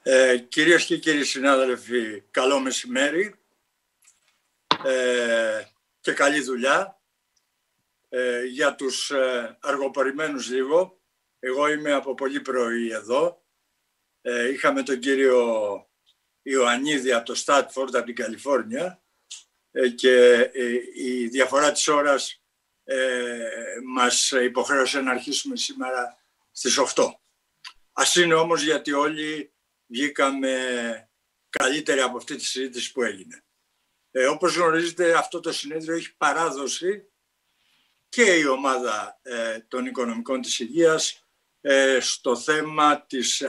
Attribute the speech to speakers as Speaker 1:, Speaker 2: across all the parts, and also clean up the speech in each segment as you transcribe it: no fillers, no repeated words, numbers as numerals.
Speaker 1: Κυρίες και κύριοι συνάδελφοι, καλό μεσημέρι και καλή δουλειά. Για τους αργοπορημένους λίγο, εγώ είμαι από πολύ πρωί εδώ. Είχαμε τον κύριο Ιωαννίδη από το Στάτφορντ, από την Καλιφόρνια, και η διαφορά της ώρας μας υποχρέωσε να αρχίσουμε σήμερα στις 8. Ας είναι όμως, γιατί όλοι βγήκαμε καλύτεροι από αυτή τη συζήτηση που έγινε. Όπως γνωρίζετε, αυτό το συνέδριο έχει παράδοση και η ομάδα των οικονομικών της υγείας στο θέμα της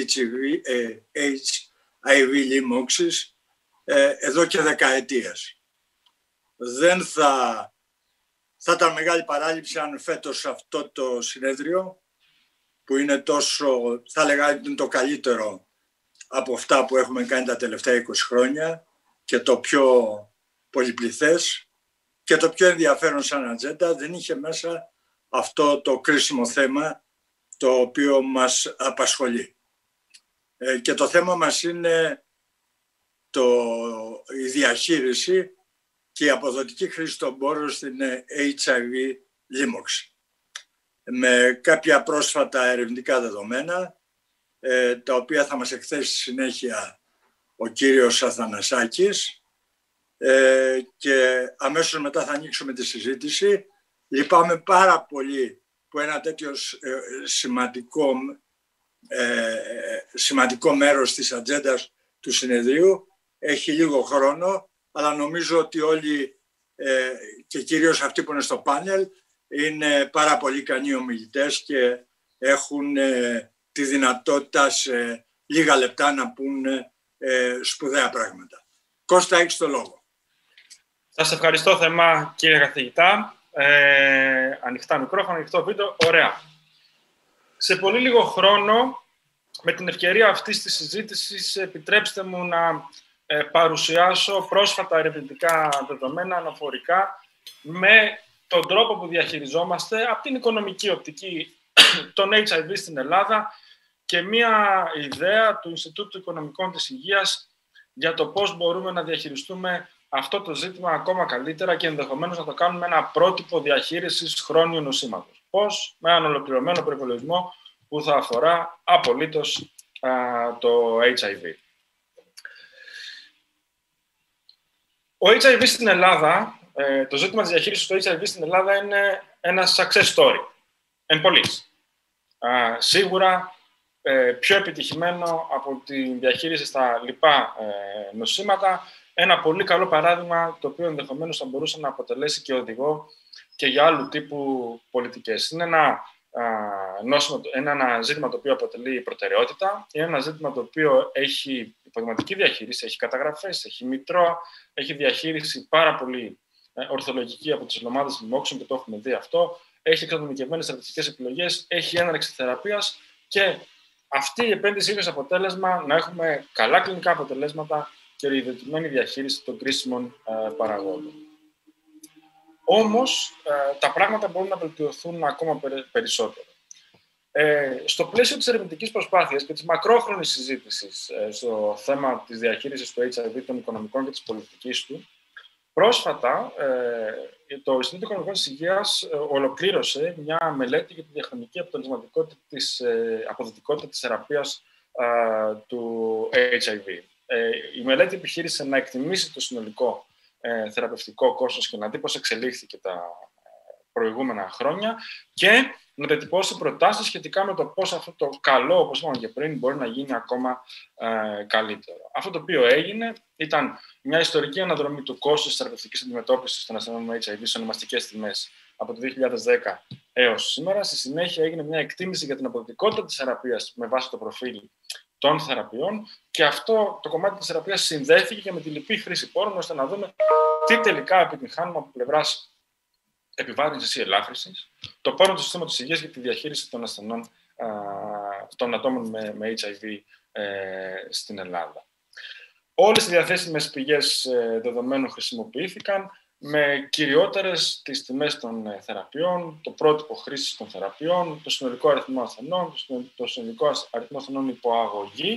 Speaker 1: HIV λοιμώξης εδώ και δεκαετίες. Δεν θα ήταν μεγάλη παράληψη αν φέτος αυτό το συνέδριο, που είναι τόσο, θα λέγα, είναι το καλύτερο από αυτά που έχουμε κάνει τα τελευταία 20 χρόνια και το πιο πολυπληθές και το πιο ενδιαφέρον σαν ατζέντα, δεν είχε μέσα αυτό το κρίσιμο θέμα το οποίο μας απασχολεί. Και το θέμα μας είναι η διαχείριση και η αποδοτική χρήση των πόρων στην HIV λοίμωξη. Με κάποια πρόσφατα ερευνητικά δεδομένα, τα οποία θα μας εκθέσει στη συνέχεια ο κύριος Αθανασάκης, και αμέσως μετά θα ανοίξουμε τη συζήτηση. Λυπάμαι πάρα πολύ που ένα τέτοιο σημαντικό μέρος της ατζέντας του συνεδρίου έχει λίγο χρόνο, αλλά νομίζω ότι όλοι και κυρίως αυτοί που είναι στο πάνελ είναι πάρα πολύ ικανοί ομιλητές και έχουν τη δυνατότητα σε λίγα λεπτά να πούν σπουδαία πράγματα. Κώστα, έχεις το λόγο.
Speaker 2: Σας ευχαριστώ θερμά, κύριε καθηγητά. Ανοιχτά μικρόφωνα, ανοιχτό βίντεο. Ωραία. Σε πολύ λίγο χρόνο, με την ευκαιρία αυτής της συζήτησης, επιτρέψτε μου να παρουσιάσω πρόσφατα ερευνητικά δεδομένα αναφορικά με τον τρόπο που διαχειριζόμαστε από την οικονομική οπτική τον HIV στην Ελλάδα και μία ιδέα του Ινστιτούτου Οικονομικών της Υγείας για το πώς μπορούμε να διαχειριστούμε αυτό το ζήτημα ακόμα καλύτερα και ενδεχομένως να το κάνουμε ένα πρότυπο διαχείρισης χρόνιου νοσήματος. Πώς? Με έναν ολοκληρωμένο προϋπολογισμό που θα αφορά απολύτως το HIV. Ο HIV στην Ελλάδα, το ζήτημα της διαχείρισης του HIV στην Ελλάδα είναι ένα success story. Εν πολλοίς. Σίγουρα πιο επιτυχημένο από τη διαχείριση στα λοιπά νοσήματα. Ένα πολύ καλό παράδειγμα, το οποίο ενδεχομένως θα μπορούσε να αποτελέσει και οδηγό και για άλλου τύπου πολιτικές. Είναι ένα ζήτημα το οποίο αποτελεί προτεραιότητα. Είναι ένα ζήτημα το οποίο έχει υποδηματική διαχείριση, έχει καταγραφές, έχει μητρώα, έχει διαχείριση πάρα πολύ ορθολογική από τις ομάδες λοιμώξεων και το έχουμε δει αυτό. Έχει εξατομικευμένες θεραπευτικές επιλογές, έχει έναρξη θεραπείας και αυτή η επένδυση είναι σε αποτέλεσμα να έχουμε καλά κλινικά αποτελέσματα και ιδιωτική διαχείριση των κρίσιμων παραγόντων. Όμως, τα πράγματα μπορούν να βελτιωθούν ακόμα περισσότερο. Στο πλαίσιο της ερευνητικής προσπάθειας και της μακρόχρονης συζήτησης στο θέμα της διαχείρισης του HIV, των οικονομικών και της πολιτικής του, πρόσφατα το Ινστιτούτο Οικονομικών της Υγείας ολοκλήρωσε μια μελέτη για τη διαχρονική αποδοτικότητα της θεραπείας του HIV. Η μελέτη επιχείρησε να εκτιμήσει το συνολικό θεραπευτικό κόστος και να δει πώς εξελίχθηκε τα προηγούμενα χρόνια και να διατυπώσει προτάσεις σχετικά με το πώς αυτό το καλό, όπως είπαμε και πριν, μπορεί να γίνει ακόμα καλύτερο. Αυτό το οποίο έγινε ήταν μια ιστορική αναδρομή του κόστους της θεραπευτικής αντιμετώπισης των ασθενών με HIV σε ονομαστικές τιμές από το 2010 έως σήμερα. Στη συνέχεια έγινε μια εκτίμηση για την αποδοτικότητα της θεραπείας με βάση το προφίλ των θεραπείων και αυτό το κομμάτι της θεραπείας συνδέθηκε και με τη λυπή χρήση πόρων ώστε να δούμε τι τελικά επιτυγχάνουμε από πλευράς επιβάρυνσης ή ελάφρυνσης το πόρο του συστήματος υγείας για τη διαχείριση των ασθενών των ατόμων με HIV στην Ελλάδα. Όλες οι διαθέσιμες πηγές δεδομένων χρησιμοποιήθηκαν με κυριότερες τις τιμές των θεραπείων, το πρότυπο χρήσης των θεραπείων, το συνολικό αριθμό ασθενών, το συνολικό αριθμό ασθενών υπό αγωγή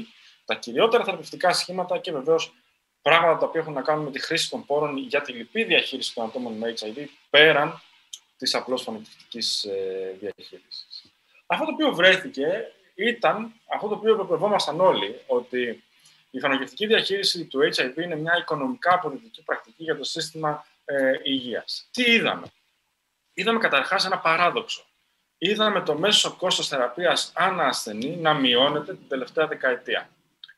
Speaker 2: τα κυριότερα θεραπευτικά σχήματα και βεβαίως πράγματα τα οποία έχουν να κάνουν με τη χρήση των πόρων για τη λυπή διαχείριση των ατόμων με HIV, πέραν της απλώς φωνητικής διαχείρισης. Αυτό το οποίο βρέθηκε ήταν αυτό το οποίο επεπευόμασταν όλοι, ότι η φαρμακευτική διαχείριση του HIV είναι μια οικονομικά αποδοτική πρακτική για το σύστημα υγείας. Τι είδαμε? Είδαμε καταρχάς ένα παράδοξο. Είδαμε το μέσο κόστος θεραπείας ανά ασθενή να μειώνεται την τελευταία δεκαετία.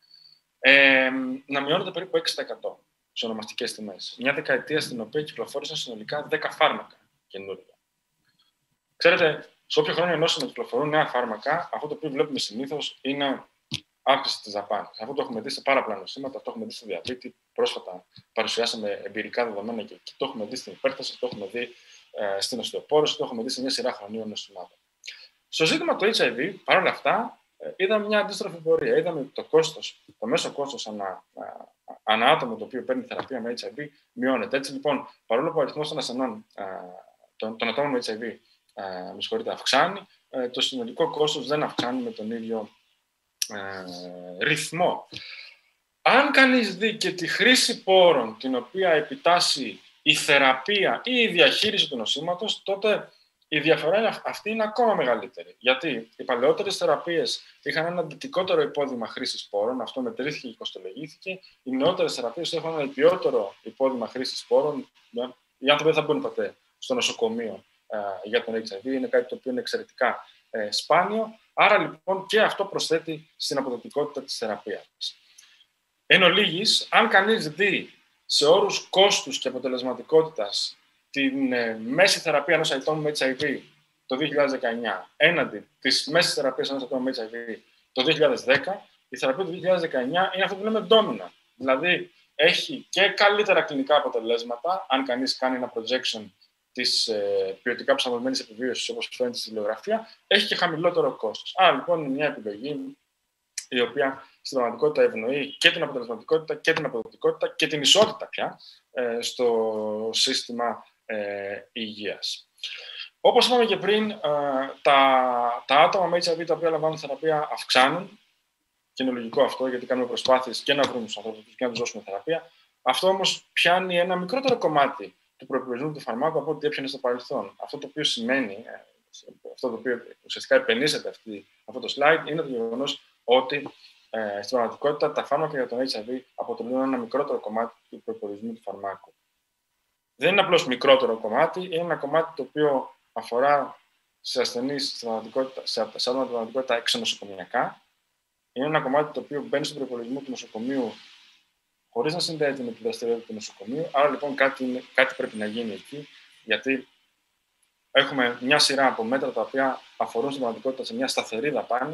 Speaker 2: Να μειώνεται περίπου 6% σε ονομαστικές τιμές. Μια δεκαετία στην οποία κυκλοφόρησαν συνολικά 10 φάρμακα καινούργια. Ξέρετε, σε όποιο χρόνο ενώσιμο κυκλοφορούν νέα φάρμακα, αυτό το οποίο βλέπουμε συνήθως είναι αύξηση της δαπάνης. Αυτό το έχουμε δει σε πάρα πολλά νοσήματα, αυτό το έχουμε δει στο διαβήτη. Πρόσφατα παρουσιάσαμε εμπειρικά δεδομένα και εκεί. Το έχουμε δει στην υπέρταση, το έχουμε δει στην οστεοπόρωση, το έχουμε δει σε μια σειρά χρονίων νοσημάτων. Στο ζήτημα του HIV, παρόλα αυτά, είδαμε μια αντίστροφη πορεία. Είδαμε ότι το μέσο κόστος ανά άτομο το οποίο παίρνει θεραπεία με HIV μειώνεται. Έτσι λοιπόν, παρόλο που ο αριθμός των ασθενών, των ατόμων με HIV αυξάνει, το συνολικό κόστος δεν αυξάνει με τον ίδιο ρυθμό. Αν κανείς δει και τη χρήση πόρων την οποία επιτάσσει η θεραπεία ή η διαχείριση του νοσήματος, τότε η διαφορά αυτή είναι ακόμα μεγαλύτερη. Γιατί οι παλαιότερες θεραπείες είχαν ένα αντιτικότερο υπόδειγμα χρήσης πόρων, αυτό μετρήθηκε και κοστολογήθηκε. Οι νεότερες θεραπείες έχουν ένα ποιότερο υπόδειγμα χρήσης πόρων. Οι άνθρωποι δεν θα μπουν ποτέ στο νοσοκομείο για τον HIV, είναι κάτι το οποίο είναι εξαιρετικά σπάνιο. Άρα λοιπόν και αυτό προσθέτει στην αποδοτικότητα της θεραπείας. Εν ολίγης, αν κανείς δει σε όρους κόστους και αποτελεσματικότητας την μέση θεραπεία ενός ατόμου με HIV το 2019 έναντι της μέσης θεραπείας ενός ατόμου με HIV το 2010, η θεραπεία του 2019 είναι αυτό που λέμε ντόμινα. Δηλαδή, έχει και καλύτερα κλινικά αποτελέσματα, αν κανείς κάνει ένα projection της ποιοτικά προσαρμοσμένης επιβίωσης, όπως φαίνεται στη βιβλιογραφία, έχει και χαμηλότερο κόστος. Άρα, λοιπόν, είναι μια επιλογή η οποία στην πραγματικότητα ευνοεί και την αποτελεσματικότητα και την αποδοτικότητα και την ισότητα πια στο σύστημα υγείας. Όπως είπαμε και πριν, τα άτομα με HIV τα οποία λαμβάνουν θεραπεία αυξάνουν, και είναι λογικό αυτό, γιατί κάνουμε προσπάθειες και να βρούμε τους ανθρώπους και να τους δώσουμε θεραπεία. Αυτό όμως πιάνει ένα μικρότερο κομμάτι του προϋπολογισμού του φαρμάκου από ό,τι έπιανε στο παρελθόν. Αυτό το οποίο σημαίνει, αυτό το οποίο ουσιαστικά επενήσεται αυτό το slide, είναι το γεγονός ότι στην πραγματικότητα τα φάρμακα για τον HIV αποτελούν ένα μικρότερο κομμάτι του προϋπολογισμού του φαρμάκου. Δεν είναι απλώς μικρότερο κομμάτι, είναι ένα κομμάτι το οποίο αφορά σε ασθενείς σε άτομα πραγματικότητα εξονοσοκομιακά. Είναι ένα κομμάτι το οποίο μπαίνει στον προϋπολογισμό του νοσοκομείου χωρίς να συνδέεται με τη δραστηριότητα του νοσοκομείου. Άρα λοιπόν κάτι πρέπει να γίνει εκεί, γιατί έχουμε μια σειρά από μέτρα τα οποία αφορούν στην πραγματικότητα σε μια σταθερή δαπάνη,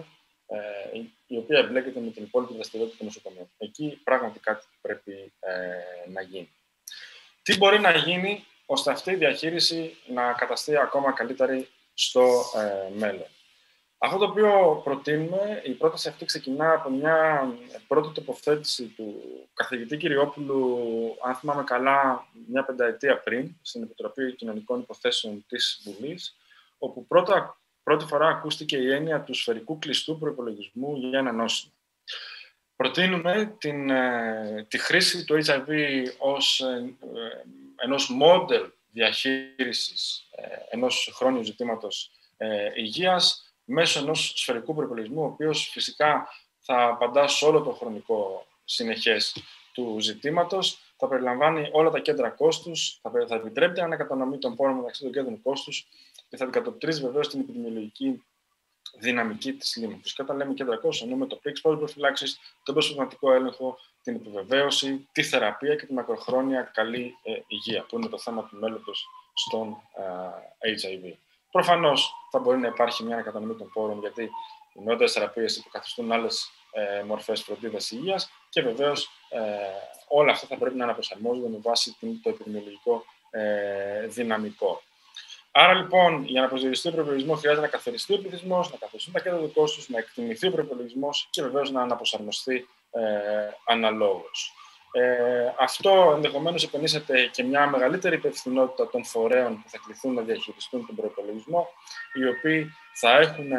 Speaker 2: η οποία εμπλέκεται με την υπόλοιπη δραστηριότητα του νοσοκομείου. Εκεί πράγματι κάτι πρέπει να γίνει. Τι μπορεί να γίνει ώστε αυτή η διαχείριση να καταστεί ακόμα καλύτερη στο μέλλον? Αυτό το οποίο προτείνουμε, η πρόταση αυτή ξεκινά από μια πρώτη τοποθέτηση του καθηγητή Κυριόπουλου, αν θυμάμαι καλά, μια πενταετία πριν, στην Επιτροπή Κοινωνικών Υποθέσεων της Βουλής, όπου πρώτη φορά ακούστηκε η έννοια του σφαιρικού κλειστού προϋπολογισμού για ένα νόσημα. Προτείνουμε τη χρήση του HIV ως ενός μόντελ διαχείρισης ενός χρόνιου ζητήματος υγείας μέσω ενός σφαιρικού προϋπολογισμού, ο οποίος φυσικά θα απαντά σε όλο το χρονικό συνεχές του ζητήματος, θα περιλαμβάνει όλα τα κέντρα κόστους, θα επιτρέπει ανακατανομή των πόρων μεταξύ των κέντρων κόστους και θα αντικατοπτρίζει βεβαίως την επιδημιολογική δυναμική της λίμνης. Και όταν λέμε κέντρα κόστους, εννοούμε το pre-exposure προφυλάξης, τον προσωπικό έλεγχο, την επιβεβαίωση, τη θεραπεία και τη μακροχρόνια καλή υγεία, που είναι το θέμα του μέλλοντος στον HIV. Προφανώς θα μπορεί να υπάρχει μια ανακατανομή των πόρων, γιατί οι νεότερες θεραπείες υποκαθιστούν άλλες μορφές φροντίδας υγείας και βεβαίως όλα αυτά θα πρέπει να αναπροσαρμόζονται με βάση το επιδημιολογικό δυναμικό. Άρα λοιπόν, για να προσδιοριστεί ο προϋπολογισμός, χρειάζεται να καθοριστεί ο πληθυσμός, να καθοριστούν τα κέντρα του κόστους, να εκτιμηθεί ο προϋπολογισμός και βεβαίως να αναπροσαρμοστεί αναλόγως. Αυτό ενδεχομένως επενήσεται και μια μεγαλύτερη υπευθυνότητα των φορέων που θα κληθούν να διαχειριστούν τον προϋπολογισμό, οι οποίοι θα έχουν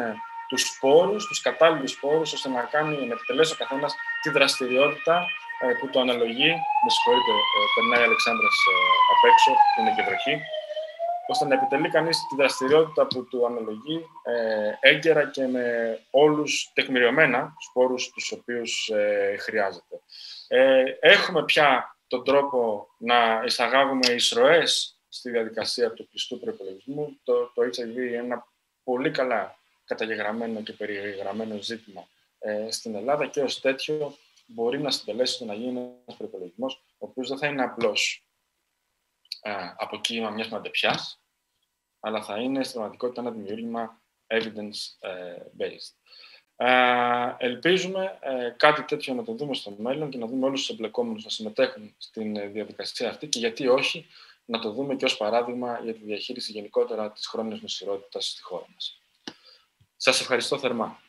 Speaker 2: τους σπόρους, τους κατάλληλους σπόρους, ώστε να επιτελέσει ο καθένας τη δραστηριότητα που το αναλογεί. Με συγχωρείτε, περνάει η Αλεξάνδρας απ' έξω, που είναι και βροχή, ώστε να επιτελεί κανείς τη δραστηριότητα που του αναλογεί έγκαιρα και με όλους τεκμηριωμένα σπόρους τους οποίους χρειάζεται. Έχουμε πια τον τρόπο να εισαγάγουμε εισρωές στη διαδικασία του κλειστού προϋπολογισμού. Το HIV είναι ένα πολύ καλά καταγεγραμμένο και περιγραμμένο ζήτημα στην Ελλάδα και ως τέτοιο μπορεί να συντελέσει το να γίνει ένας προϋπολογισμός ο οποίος δεν θα είναι απλώς αποκύημα μιας μαντεπιάς, αλλά θα είναι στην πραγματικότητα ένα δημιούργημα evidence-based. Ελπίζουμε κάτι τέτοιο να το δούμε στο μέλλον και να δούμε όλους τους εμπλεκόμενους να συμμετέχουν στην διαδικασία αυτή και γιατί όχι να το δούμε και ως παράδειγμα για τη διαχείριση γενικότερα της χρόνιας νοσηρότητας στη χώρα μας. Σας ευχαριστώ θερμά.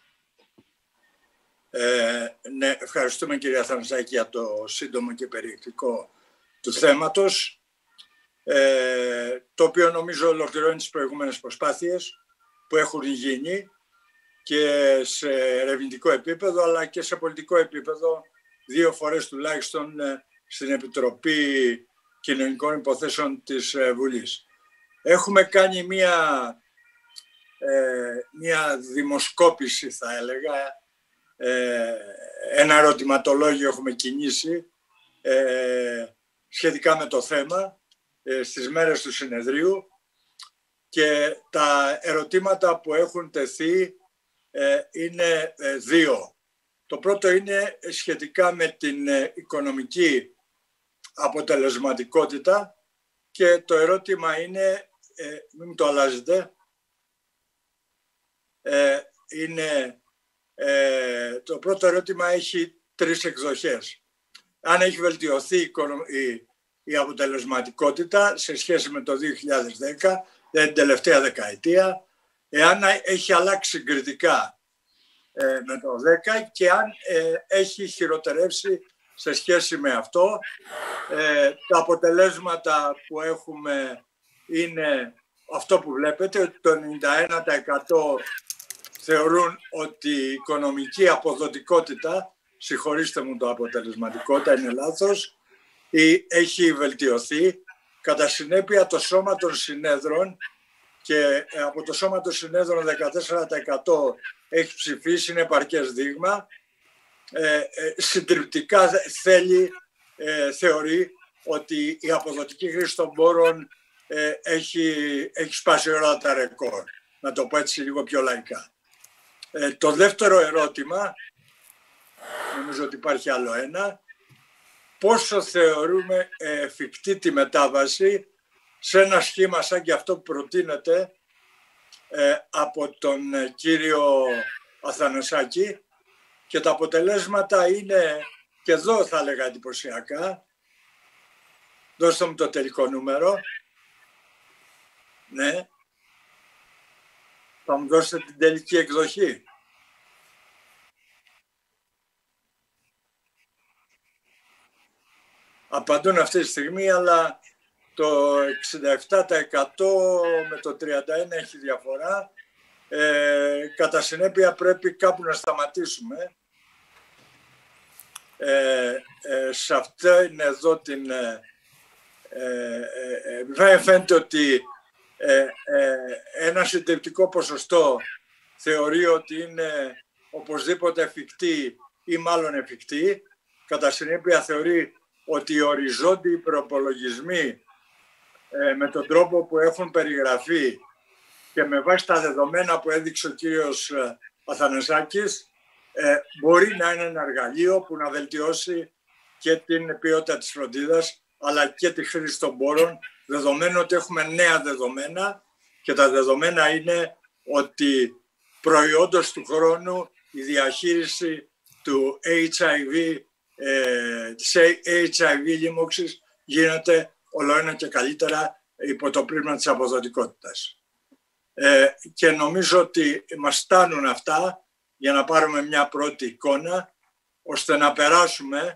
Speaker 1: Ναι, ευχαριστούμε κυρία Αθανασάκη για το σύντομο και περιεκτικό του θέματος, το οποίο νομίζω ολοκληρώνει τις προηγούμενες προσπάθειες που έχουν γίνει και σε ερευνητικό επίπεδο αλλά και σε πολιτικό επίπεδο 2 φορές τουλάχιστον στην Επιτροπή Κοινωνικών Υποθέσεων της Βουλής. Έχουμε κάνει μια δημοσκόπηση, θα έλεγα, ένα ερωτηματολόγιο έχουμε κινήσει σχετικά με το θέμα στις μέρες του συνεδρίου και τα ερωτήματα που έχουν τεθεί είναι 2. Το πρώτο είναι σχετικά με την οικονομική αποτελεσματικότητα και το ερώτημα είναι, μην το αλλάζετε, το πρώτο ερώτημα έχει 3 εκδοχές. Αν έχει βελτιωθεί η αποτελεσματικότητα σε σχέση με το 2010, την τελευταία δεκαετία, εάν έχει αλλάξει συγκριτικά με το 10 και αν έχει χειροτερεύσει σε σχέση με αυτό. Τα αποτελέσματα που έχουμε είναι αυτό που βλέπετε, ότι το 91% θεωρούν ότι η οικονομική αποδοτικότητα, συγχωρήστε μου το αποτελεσματικότητα, είναι λάθος, έχει βελτιωθεί. Κατά συνέπεια το Σώμα των Συνέδρων και από το Σώμα των Συνέδρων 14% έχει ψηφίσει, είναι επαρκές δείγμα. Συντριπτικά θεωρεί ότι η αποδοτική χρήση των πόρων έχει σπάσει όλα τα ρεκόρ. Να το πω έτσι λίγο πιο λαϊκά. Το δεύτερο ερώτημα, νομίζω ότι υπάρχει άλλο ένα, πόσο θεωρούμε εφικτή τη μετάβαση σε ένα σχήμα σαν και αυτό που προτείνεται από τον κύριο Αθανασάκη, και τα αποτελέσματα είναι και εδώ θα έλεγα εντυπωσιακά. Δώστε μου το τελικό νούμερο. Ναι. Θα μου δώσετε την τελική εκδοχή. Απαντούν αυτή τη στιγμή, αλλά το 67% με το 31% έχει διαφορά. Κατά συνέπεια πρέπει κάπου να σταματήσουμε. Σε αυτό είναι εδώ την... φαίνεται ότι ένα συντριπτικό ποσοστό θεωρεί ότι είναι οπωσδήποτε εφικτή ή μάλλον εφικτή. Κατά συνέπεια θεωρεί ότι οι οριζόντιοι προπολογισμοί με τον τρόπο που έχουν περιγραφεί και με βάση τα δεδομένα που έδειξε ο κύριος Αθανασάκης μπορεί να είναι ένα εργαλείο που να βελτιώσει και την ποιότητα της φροντίδας αλλά και τη χρήση των πόρων, δεδομένου ότι έχουμε νέα δεδομένα και τα δεδομένα είναι ότι προϊόντος του χρόνου η διαχείριση του HIV, της HIV λίμωξης γίνεται ολοένα και καλύτερα υπό το πρίσμα της αποδοτικότητας. Και νομίζω ότι μας φτάνουν αυτά για να πάρουμε μια πρώτη εικόνα ώστε να περάσουμε.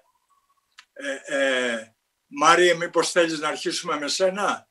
Speaker 1: Μάρη, μήπως θέλεις να αρχίσουμε με σένα?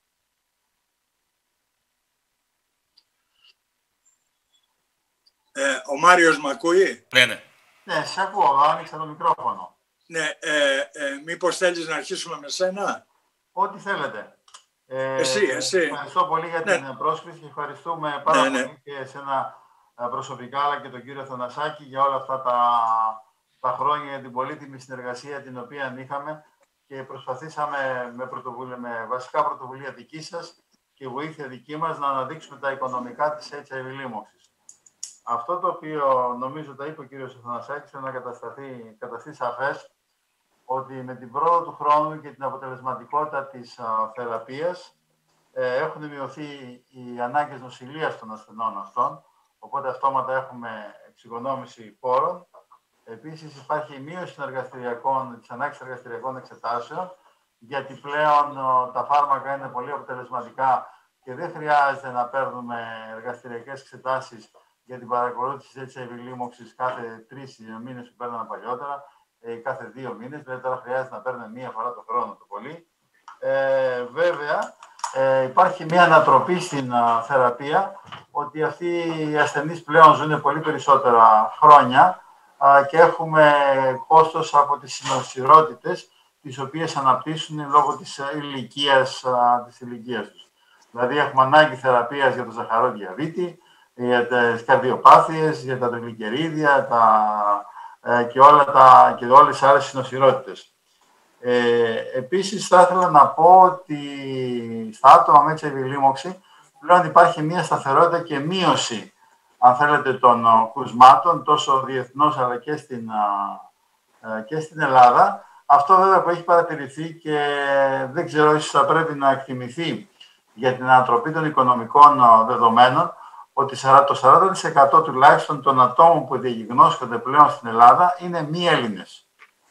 Speaker 1: Ο Μάριος μ' ακούει?
Speaker 3: Ναι.
Speaker 4: Ναι, σε ακούω, άνοιξα το μικρόφωνο.
Speaker 1: Ναι, μήπως θέλεις να αρχίσουμε με σένα?
Speaker 4: Ό,τι θέλετε.
Speaker 1: Εσύ.
Speaker 4: Ευχαριστώ πολύ για την πρόσκληση και ευχαριστούμε πάρα πολύ και εσένα προσωπικά, αλλά και τον κύριο Θανασάκη για όλα αυτά τα χρόνια, για την πολύτιμη συνεργασία την οποία είχαμε και προσπαθήσαμε με βασικά πρωτοβουλία δική σας και βοήθεια δική μας να αναδείξουμε τα οικονομικά της HIV λίμωξης. Αυτό το οποίο νομίζω τα είπε ο κύριος Θανασάκης θέλω να καταστεί σαφές ότι με την πρόοδο του χρόνου και την αποτελεσματικότητα της θεραπείας έχουν μειωθεί οι ανάγκες νοσηλείας των ασθενών αυτών, οπότε αυτόματα έχουμε εξοικονόμηση πόρων. Επίσης υπάρχει μείωση της ανάγκης εργαστηριακών εξετάσεων, γιατί πλέον τα φάρμακα είναι πολύ αποτελεσματικά και δεν χρειάζεται να παίρνουμε εργαστηριακές εξετάσεις για την παρακολούθηση της HIV λίμωξης κάθε 3 μήνες που παίρναμε παλιότερα, κάθε 2 μήνες, δηλαδή τώρα χρειάζεται να παίρνουμε μία φορά το χρόνο το πολύ. Βέβαια, υπάρχει μία ανατροπή στην θεραπεία, ότι αυτοί οι ασθενείς πλέον ζουν πολύ περισσότερα χρόνια και έχουμε κόστος από τις συνοσυρότητες, τις οποίες αναπτύσσουν λόγω της ηλικίας τους. Δηλαδή, έχουμε ανάγκη θεραπείας για το ζαχαρό διαβήτη, για τις καρδιοπάθειες, για τα τριγλικερίδια και όλες τις άλλες συνοσυρότητες. Επίσης, θα ήθελα να πω ότι στα άτομα με HIV λίμωξη πλέον υπάρχει μια σταθερότητα και μείωση, αν θέλετε, των κρουσμάτων, τόσο διεθνώς αλλά και στην Ελλάδα. Αυτό βέβαια που έχει παρατηρηθεί και δεν ξέρω, ίσως θα πρέπει να εκτιμηθεί για την ανατροπή των οικονομικών δεδομένων, ότι το 40% τουλάχιστον των ατόμων που διαγνώσκονται πλέον στην Ελλάδα είναι μη Έλληνες.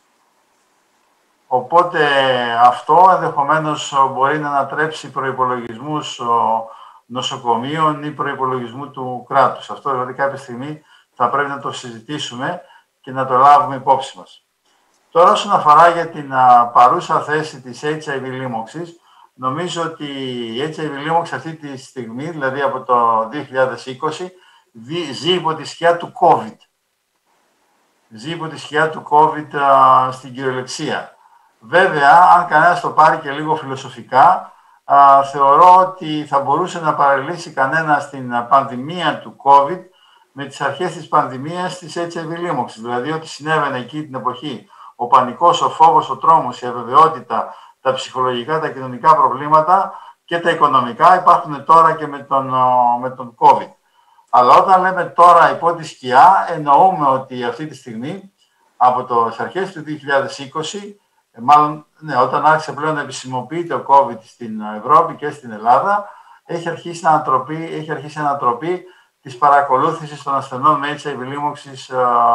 Speaker 4: Οπότε αυτό ενδεχομένως μπορεί να ανατρέψει προϋπολογισμούς νοσοκομείων ή προϋπολογισμού του κράτους. Αυτό δηλαδή κάποια στιγμή θα πρέπει να το συζητήσουμε και να το λάβουμε υπόψη μας. Τώρα όσον αφορά για την παρούσα θέση της HIV λίμωξης, νομίζω ότι η HIV λίμωξη αυτή τη στιγμή, δηλαδή από το 2020, ζει υπό τη σκιά του COVID. Ζει υπό τη σκιά του COVID στην κυριολεξία. Βέβαια, αν κανένας το πάρει και λίγο φιλοσοφικά, θεωρώ ότι θα μπορούσε να παραλύσει κανένας την πανδημία του COVID με τις αρχές της πανδημίας της HIV λίμωξης. Δηλαδή, ό,τι συνέβαινε εκεί την εποχή, ο πανικός, ο φόβος, ο τρόμος, η αβεβαιότητα, τα ψυχολογικά, τα κοινωνικά προβλήματα και τα οικονομικά υπάρχουν τώρα και με τον COVID. Αλλά όταν λέμε τώρα υπό τη σκιά, εννοούμε ότι αυτή τη στιγμή, από τις αρχές του 2020, μάλλον ναι, όταν άρχισε πλέον να επισημοποιείται ο COVID στην Ευρώπη και στην Ελλάδα, έχει αρχίσει ανατροπή της παρακολούθησης των ασθενών με HIV λίμωξης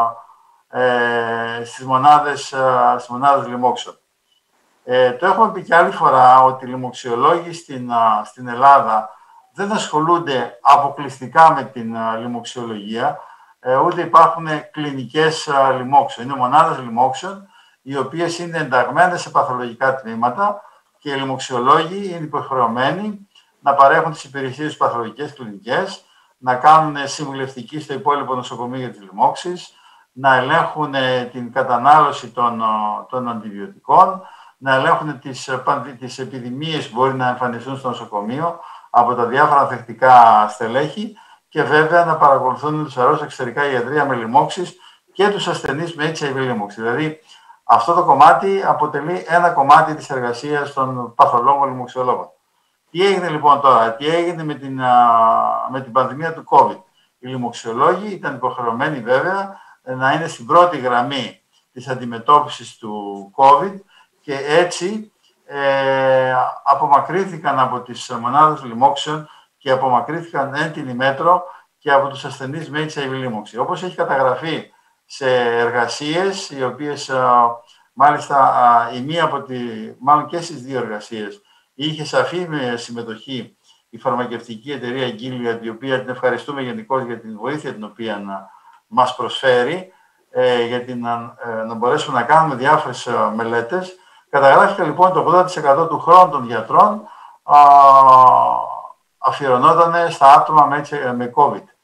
Speaker 4: στις μονάδες λοιμόξεων. Το έχουμε πει και άλλη φορά ότι οι λοιμοξιολόγοι στην Ελλάδα δεν ασχολούνται αποκλειστικά με την λοιμοξιολογία, ούτε υπάρχουν κλινικές λοιμόξεων. Είναι μονάδες λοιμόξεων, οι οποίες είναι ενταγμένες σε παθολογικά τμήματα και οι λοιμοξιολόγοι είναι υποχρεωμένοι να παρέχουν τις υπηρεσίες στις παθολογικές κλινικές, να κάνουν συμβουλευτική στο υπόλοιπο νοσοκομείο για τις λοιμώξεις, να ελέγχουν την κατανάλωση των αντιβιωτικών, να ελέγχουν τις επιδημίες που μπορεί να εμφανιστούν στο νοσοκομείο από τα διάφορα ανθεκτικά στελέχη και βέβαια να παρακολουθούν τους αρρώστους εξωτερικά ιατρία με λοιμώξεις και τους ασθενείς με HIV λοιμώξη. Δηλαδή, αυτό το κομμάτι αποτελεί ένα κομμάτι της εργασίας των παθολόγων λοιμοξιολόγων. Τι έγινε λοιπόν τώρα, τι έγινε με την πανδημία του COVID. Οι λοιμοξιολόγοι ήταν υποχρεωμένοι βέβαια να είναι στην πρώτη γραμμή της αντιμετώπισης του COVID και έτσι απομακρύνθηκαν από τις μονάδες λοιμόξεων και απομακρύνθηκαν εν την ημέτρο και από τους ασθενείς με HIV λοίμωξη. Όπως έχει καταγραφεί σε εργασίες, οι οποίες μάλιστα η μία μάλλον και στις δύο εργασίες είχε σαφή συμμετοχή η φαρμακευτική εταιρεία Gilead, η οποία την ευχαριστούμε γενικώς για την βοήθεια την οποία μας προσφέρει, για να μπορέσουμε να κάνουμε διάφορες μελέτες. Καταγράφηκε λοιπόν το 80% του χρόνου των γιατρών αφιερωνόταν στα άτομα με COVID.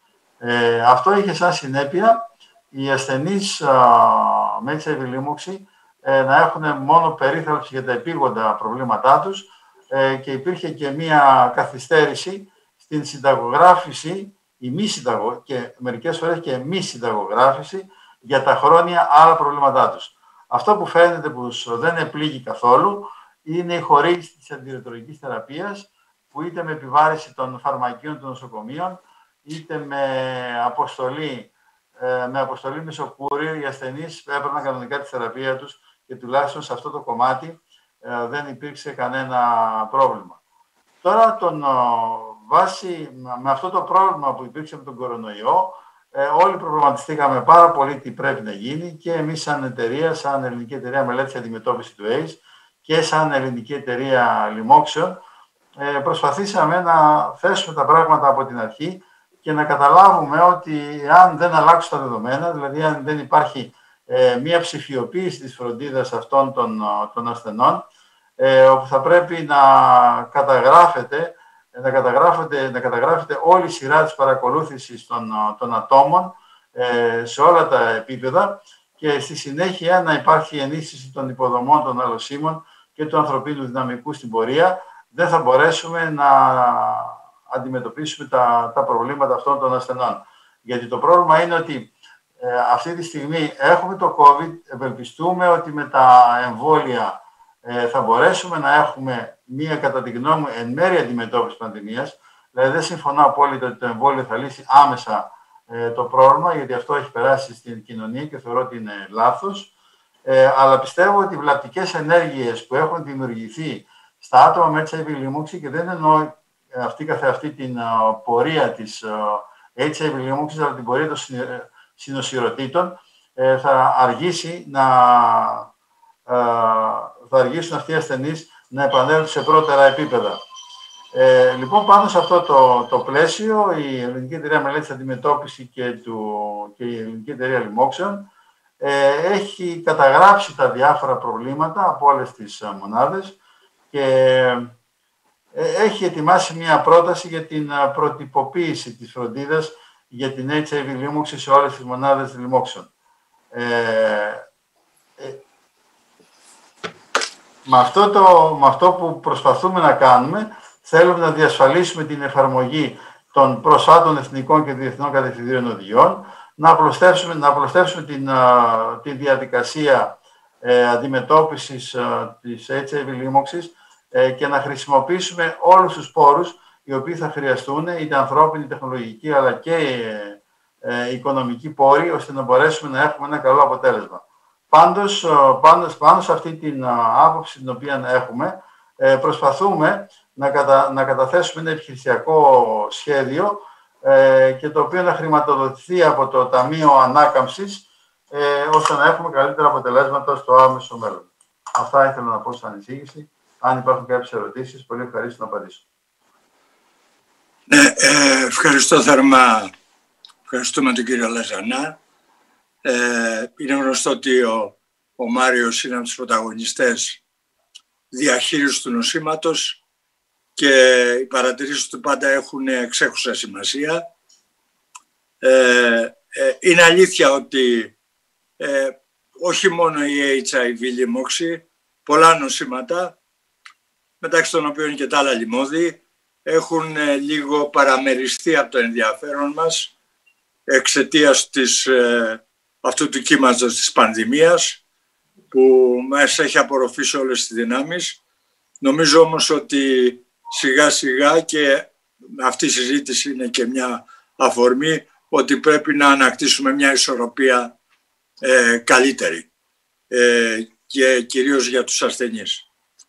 Speaker 4: Αυτό είχε σαν συνέπεια οι ασθενείς με HIV λίμωξη να έχουν μόνο περίθαλψη για τα επίγοντα προβλήματά τους και υπήρχε και μία καθυστέρηση στην συνταγογράφηση και μερικές φορές και μη συνταγογράφηση για τα χρόνια άλλα προβλήματά τους. Αυτό που φαίνεται πως δεν επλήγει καθόλου είναι η χορήγηση της αντιρετροϊκής θεραπείας, που είτε με επιβάρηση των φαρμακείων των νοσοκομείων, είτε με αποστολή μεσοκούριου, οι ασθενείς έπαιρναν κανονικά τη θεραπεία τους και τουλάχιστον σε αυτό το κομμάτι δεν υπήρξε κανένα πρόβλημα. Τώρα, με αυτό το πρόβλημα που υπήρξε με τον κορονοϊό, όλοι προβληματιστήκαμε πάρα πολύ τι πρέπει να γίνει και εμείς σαν εταιρεία, σαν Ελληνική Εταιρεία Μελέτης Αντιμετώπισης του AIDS και σαν Ελληνική Εταιρεία Λοιμόξεων, προσπαθήσαμε να θέσουμε τα πράγματα από την αρχή και να καταλάβουμε ότι αν δεν αλλάξουν τα δεδομένα, δηλαδή αν δεν υπάρχει μία ψηφιοποίηση της φροντίδας αυτών των ασθενών, όπου θα πρέπει να καταγράφεται όλη η σειρά της παρακολούθησης των ατόμων σε όλα τα επίπεδα και στη συνέχεια να υπάρχει ενίσχυση των υποδομών των αλωσίμων και του ανθρωπίνου δυναμικού στην πορεία, δεν θα μπορέσουμε να αντιμετωπίσουμε τα προβλήματα αυτών των ασθενών. Γιατί το πρόβλημα είναι ότι αυτή τη στιγμή έχουμε το COVID, ευελπιστούμε ότι με τα εμβόλια θα μπορέσουμε να έχουμε μία, κατά τη γνώμη μου, εν μέρει αντιμετώπιση πανδημίας. Δηλαδή δεν συμφωνώ απόλυτα ότι το εμβόλιο θα λύσει άμεσα το πρόβλημα, γιατί αυτό έχει περάσει στην κοινωνία και θεωρώ ότι είναι λάθος. Αλλά πιστεύω ότι οι βλαπτικές ενέργειες που έχουν δημιουργηθεί στα άτομα με HIV λοιμόξη, και δεν εννοώ αυτή την πορεία της HIV λοιμόξης, αλλά την πορεία των συνοσυρωτήτων, θα αργήσουν αυτοί οι ασθενείς να επανέλθουν σε πρώτερα επίπεδα. Λοιπόν, πάνω σε αυτό το πλαίσιο, η Ελληνική Εταιρεία Μελέτης Αντιμετώπισης και η Ελληνική Εταιρεία Λοιμόξεων έχει καταγράψει τα διάφορα προβλήματα από όλες τις μονάδες και έχει ετοιμάσει μια πρόταση για την προτυποποίηση της φροντίδας για την HIV λοίμωξη σε όλες τις μονάδες λοιμόξεων. Με αυτό που προσπαθούμε να κάνουμε, θέλουμε να διασφαλίσουμε την εφαρμογή των προσφάτων εθνικών και διεθνών κατευθυντήριων οδηγιών, να απλωστεύσουμε την διαδικασία αντιμετώπισης της HIV λοίμωξης και να χρησιμοποιήσουμε όλους τους πόρους οι οποίοι θα χρειαστούν, είτε ανθρώπινοι, τεχνολογικοί, αλλά και οικονομικοί πόροι, ώστε να μπορέσουμε να έχουμε ένα καλό αποτέλεσμα. Πάντως, πάνω σε αυτή την άποψη την οποία έχουμε, προσπαθούμε να καταθέσουμε ένα επιχειρησιακό σχέδιο και το οποίο να χρηματοδοτηθεί από το Ταμείο Ανάκαμψης, ώστε να έχουμε καλύτερα αποτελέσματα στο άμεσο μέλλον. Αυτά ήθελα να πω σαν εισήγηση. Αν υπάρχουν κάποιες ερωτήσεις, πολύ ευχαρίστω να απαντήσω.
Speaker 1: Ναι, ευχαριστώ θερμά. Ευχαριστούμε τον κύριο Λαζανά. Είναι γνωστό ότι ο Μάριος είναι από τους πρωταγωνιστές διαχείρισης του νοσήματος και οι παρατηρήσεις του πάντα έχουν εξέχουσα σημασία. Είναι αλήθεια ότι όχι μόνο η HIV λοιμόξη, πολλά νοσήματα, μεταξύ των οποίων και τα άλλα λοιμώδη, έχουν λίγο παραμεριστεί από το ενδιαφέρον μας εξαιτίας αυτού του κύματος της πανδημίας που μας έχει απορροφήσει όλες τις δυνάμεις. Νομίζω όμως ότι σιγά σιγά, και αυτή η συζήτηση είναι και μια αφορμή, ότι πρέπει να ανακτήσουμε μια ισορροπία καλύτερη και κυρίως για τους ασθενείς.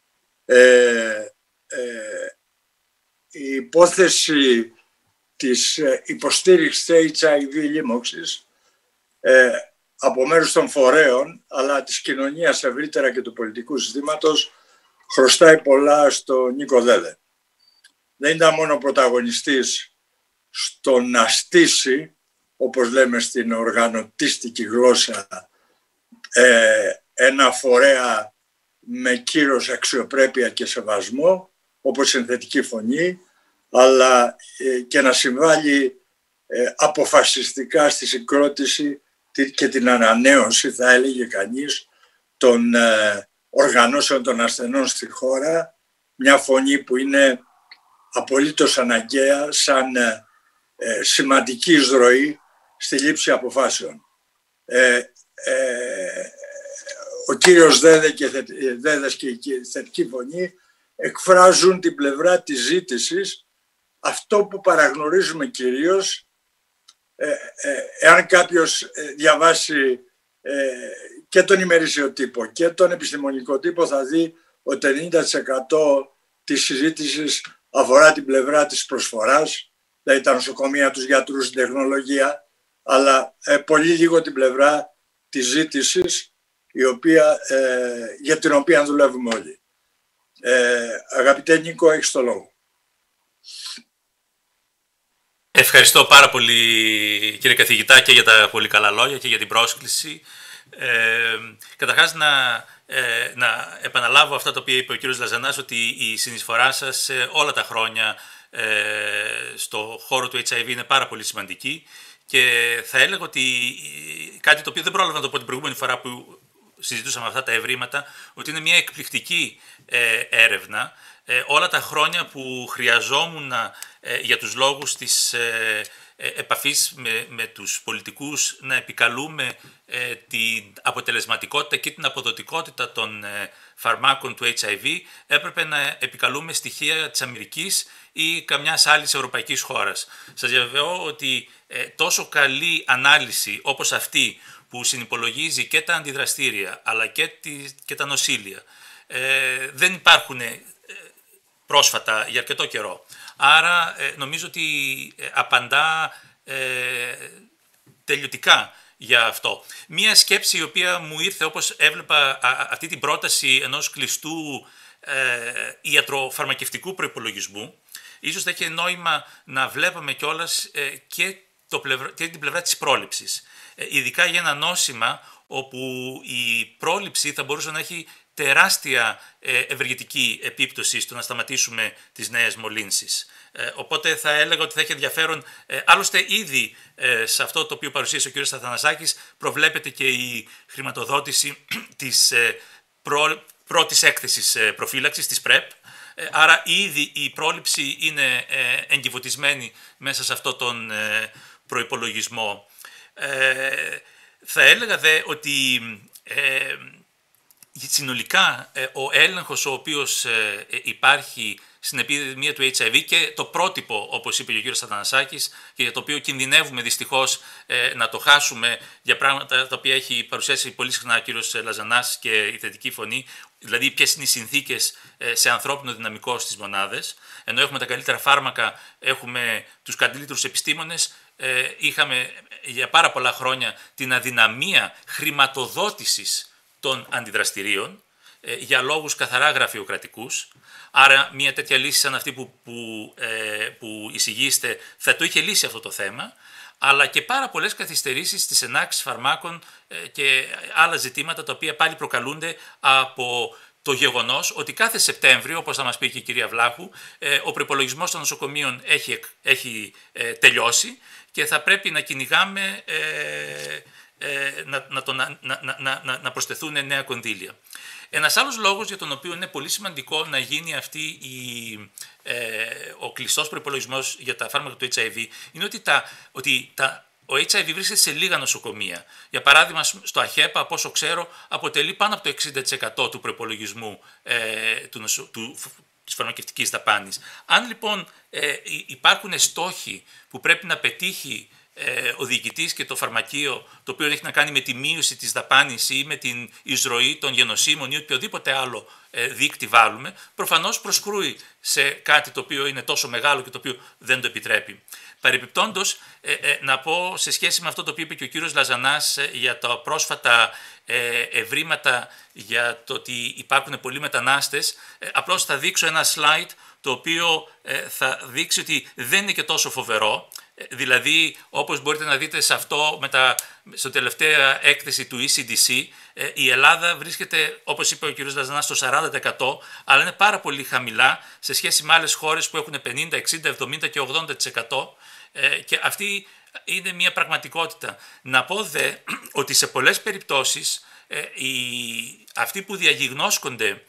Speaker 1: Η υπόθεση της υποστήριξης HIV λοίμωξης από μέρους των φορέων, αλλά της κοινωνίας ευρύτερα και του πολιτικού συστήματος, χρωστάει πολλά στον Νίκο Δέδε. Δεν ήταν μόνο πρωταγωνιστής στο να στήσει, όπως λέμε στην οργανωτίστικη γλώσσα, ένα φορέα με κύρος, αξιοπρέπεια και σεβασμό, όπως συνθετική φωνή, αλλά και να συμβάλλει αποφασιστικά στη συγκρότηση και την ανανέωση, θα έλεγε κανείς, των οργανώσεων των ασθενών στη χώρα, μια φωνή που είναι απολύτως αναγκαία σαν σημαντική εισρωή στη λήψη αποφάσεων. Ο κύριος Δέδας και η θετική φωνή εκφράζουν την πλευρά της ζήτησης, αυτό που παραγνωρίζουμε κυρίως, εάν κάποιος διαβάσει και τον ημερήσιο τύπο και τον επιστημονικό τύπο, θα δει ότι 90% της συζήτησης αφορά την πλευρά της προσφοράς, δηλαδή τα νοσοκομεία, τους γιατρούς, την τεχνολογία, αλλά πολύ λίγο την πλευρά της ζήτησης, για την οποία δουλεύουμε όλοι. Αγαπητέ Νίκο, έχεις το λόγο.
Speaker 3: Ευχαριστώ πάρα πολύ, κύριε καθηγητά, και για τα πολύ καλά λόγια και για την πρόσκληση. Καταρχάς να επαναλάβω αυτά τα οποία είπε ο κύριος Λαζανάς, ότι η συνεισφορά σας όλα τα χρόνια στο χώρο του HIV είναι πάρα πολύ σημαντική, και θα έλεγα ότι κάτι το οποίο δεν πρόλαβα να το πω την προηγούμενη φορά που συζητούσαμε αυτά τα ευρήματα, ότι είναι μια εκπληκτική έρευνα. Όλα τα χρόνια που χρειαζόμουν για τους λόγους της επαφής με τους πολιτικούς να επικαλούμε την αποτελεσματικότητα και την αποδοτικότητα των φαρμάκων του HIV, έπρεπε να επικαλούμε στοιχεία της Αμερικής ή καμιάς άλλης ευρωπαϊκής χώρας. Σας διαβεβαιώ ότι τόσο καλή ανάλυση όπως αυτή, που συνυπολογίζει και τα αντιδραστήρια αλλά και τα νοσήλια, δεν υπάρχουν πρόσφατα για αρκετό καιρό. Άρα νομίζω ότι απαντά τελειωτικά για αυτό. Μία σκέψη η οποία μου ήρθε όπως έβλεπα αυτή την πρόταση ενός κλειστού ιατροφαρμακευτικού προϋπολογισμού, ίσως θα έχει νόημα να βλέπαμε κιόλας και την πλευρά της πρόληψης. Ειδικά για ένα νόσημα όπου η πρόληψη θα μπορούσε να έχει τεράστια ευεργετική επίπτωση στο να σταματήσουμε τις νέες μολύνσεις. Οπότε θα έλεγα ότι θα έχει ενδιαφέρον, άλλωστε ήδη σε αυτό το οποίο παρουσίασε ο κ. Αθανασάκης προβλέπεται και η χρηματοδότηση της πρώτης έκθεσης προφύλαξης, της PrEP, άρα ήδη η πρόληψη είναι εγκυβωτισμένη μέσα σε αυτό τον προϋπολογισμό. Θα έλεγα δε ότι συνολικά ο έλεγχος ο οποίος υπάρχει στην επιδημία του HIV και το πρότυπο, όπως είπε και ο κ. Αθανασάκης, και για το οποίο κινδυνεύουμε δυστυχώς να το χάσουμε για πράγματα τα οποία έχει παρουσιάσει πολύ συχνά ο κ. Λαζανάς και η θετική φωνή, δηλαδή ποιες είναι οι συνθήκες σε ανθρώπινο δυναμικό στις μονάδες. Ενώ έχουμε τα καλύτερα φάρμακα, έχουμε τους καλύτερους επιστήμονες, είχαμε για πάρα πολλά χρόνια την αδυναμία χρηματοδότησης των αντιδραστηρίων για λόγους καθαρά γραφειοκρατικούς. Άρα μια τέτοια λύση σαν αυτή που εισηγείστε θα το είχε λύσει αυτό το θέμα, αλλά και πάρα πολλές καθυστερήσεις στις ενάξεις φαρμάκων και άλλα ζητήματα τα οποία πάλι προκαλούνται από το γεγονός ότι κάθε Σεπτέμβριο, όπως θα μας πει και η κυρία Βλάχου, ο προϋπολογισμός των νοσοκομείων έχει τελειώσει και θα πρέπει να κυνηγάμε να προσθεθούν νέα κονδύλια. Ένας άλλος λόγος για τον οποίο είναι πολύ σημαντικό να γίνει ο κλειστός προϋπολογισμός για τα φάρμακα του HIV είναι ότι ο HIV βρίσκεται σε λίγα νοσοκομεία. Για παράδειγμα, στο ΑΧΕΠΑ, από όσο ξέρω, αποτελεί πάνω από το 60% του προϋπολογισμού της φαρμακευτικής δαπάνης. Αν λοιπόν υπάρχουν στόχοι που πρέπει να πετύχει ο διοικητής και το φαρμακείο, το οποίο έχει να κάνει με τη μείωση της δαπάνης ή με την εισρωή των γενοσύμων ή οποιοδήποτε άλλο δείκτη βάλουμε, προφανώς προσκρούει σε κάτι το οποίο είναι τόσο μεγάλο και το οποίο δεν το επιτρέπει. Παρεπιπτόντως, να πω σε σχέση με αυτό το οποίο είπε και ο κύριος Λαζανάς για τα πρόσφατα ευρήματα για το ότι υπάρχουν πολλοί μετανάστες, απλώς θα δείξω ένα slide το οποίο θα δείξει ότι δεν είναι και τόσο φοβερό. Δηλαδή, όπως μπορείτε να δείτε σε αυτό, στο τελευταία έκθεση του ECDC, η Ελλάδα βρίσκεται, όπως είπε ο κ. Λαζανάς, στο 40%, αλλά είναι πάρα πολύ χαμηλά σε σχέση με άλλες χώρες που έχουν 50, 60, 70 και 80%. Και είναι μια πραγματικότητα. Να πω δε ότι σε πολλές περιπτώσεις αυτοί που διαγιγνώσκονται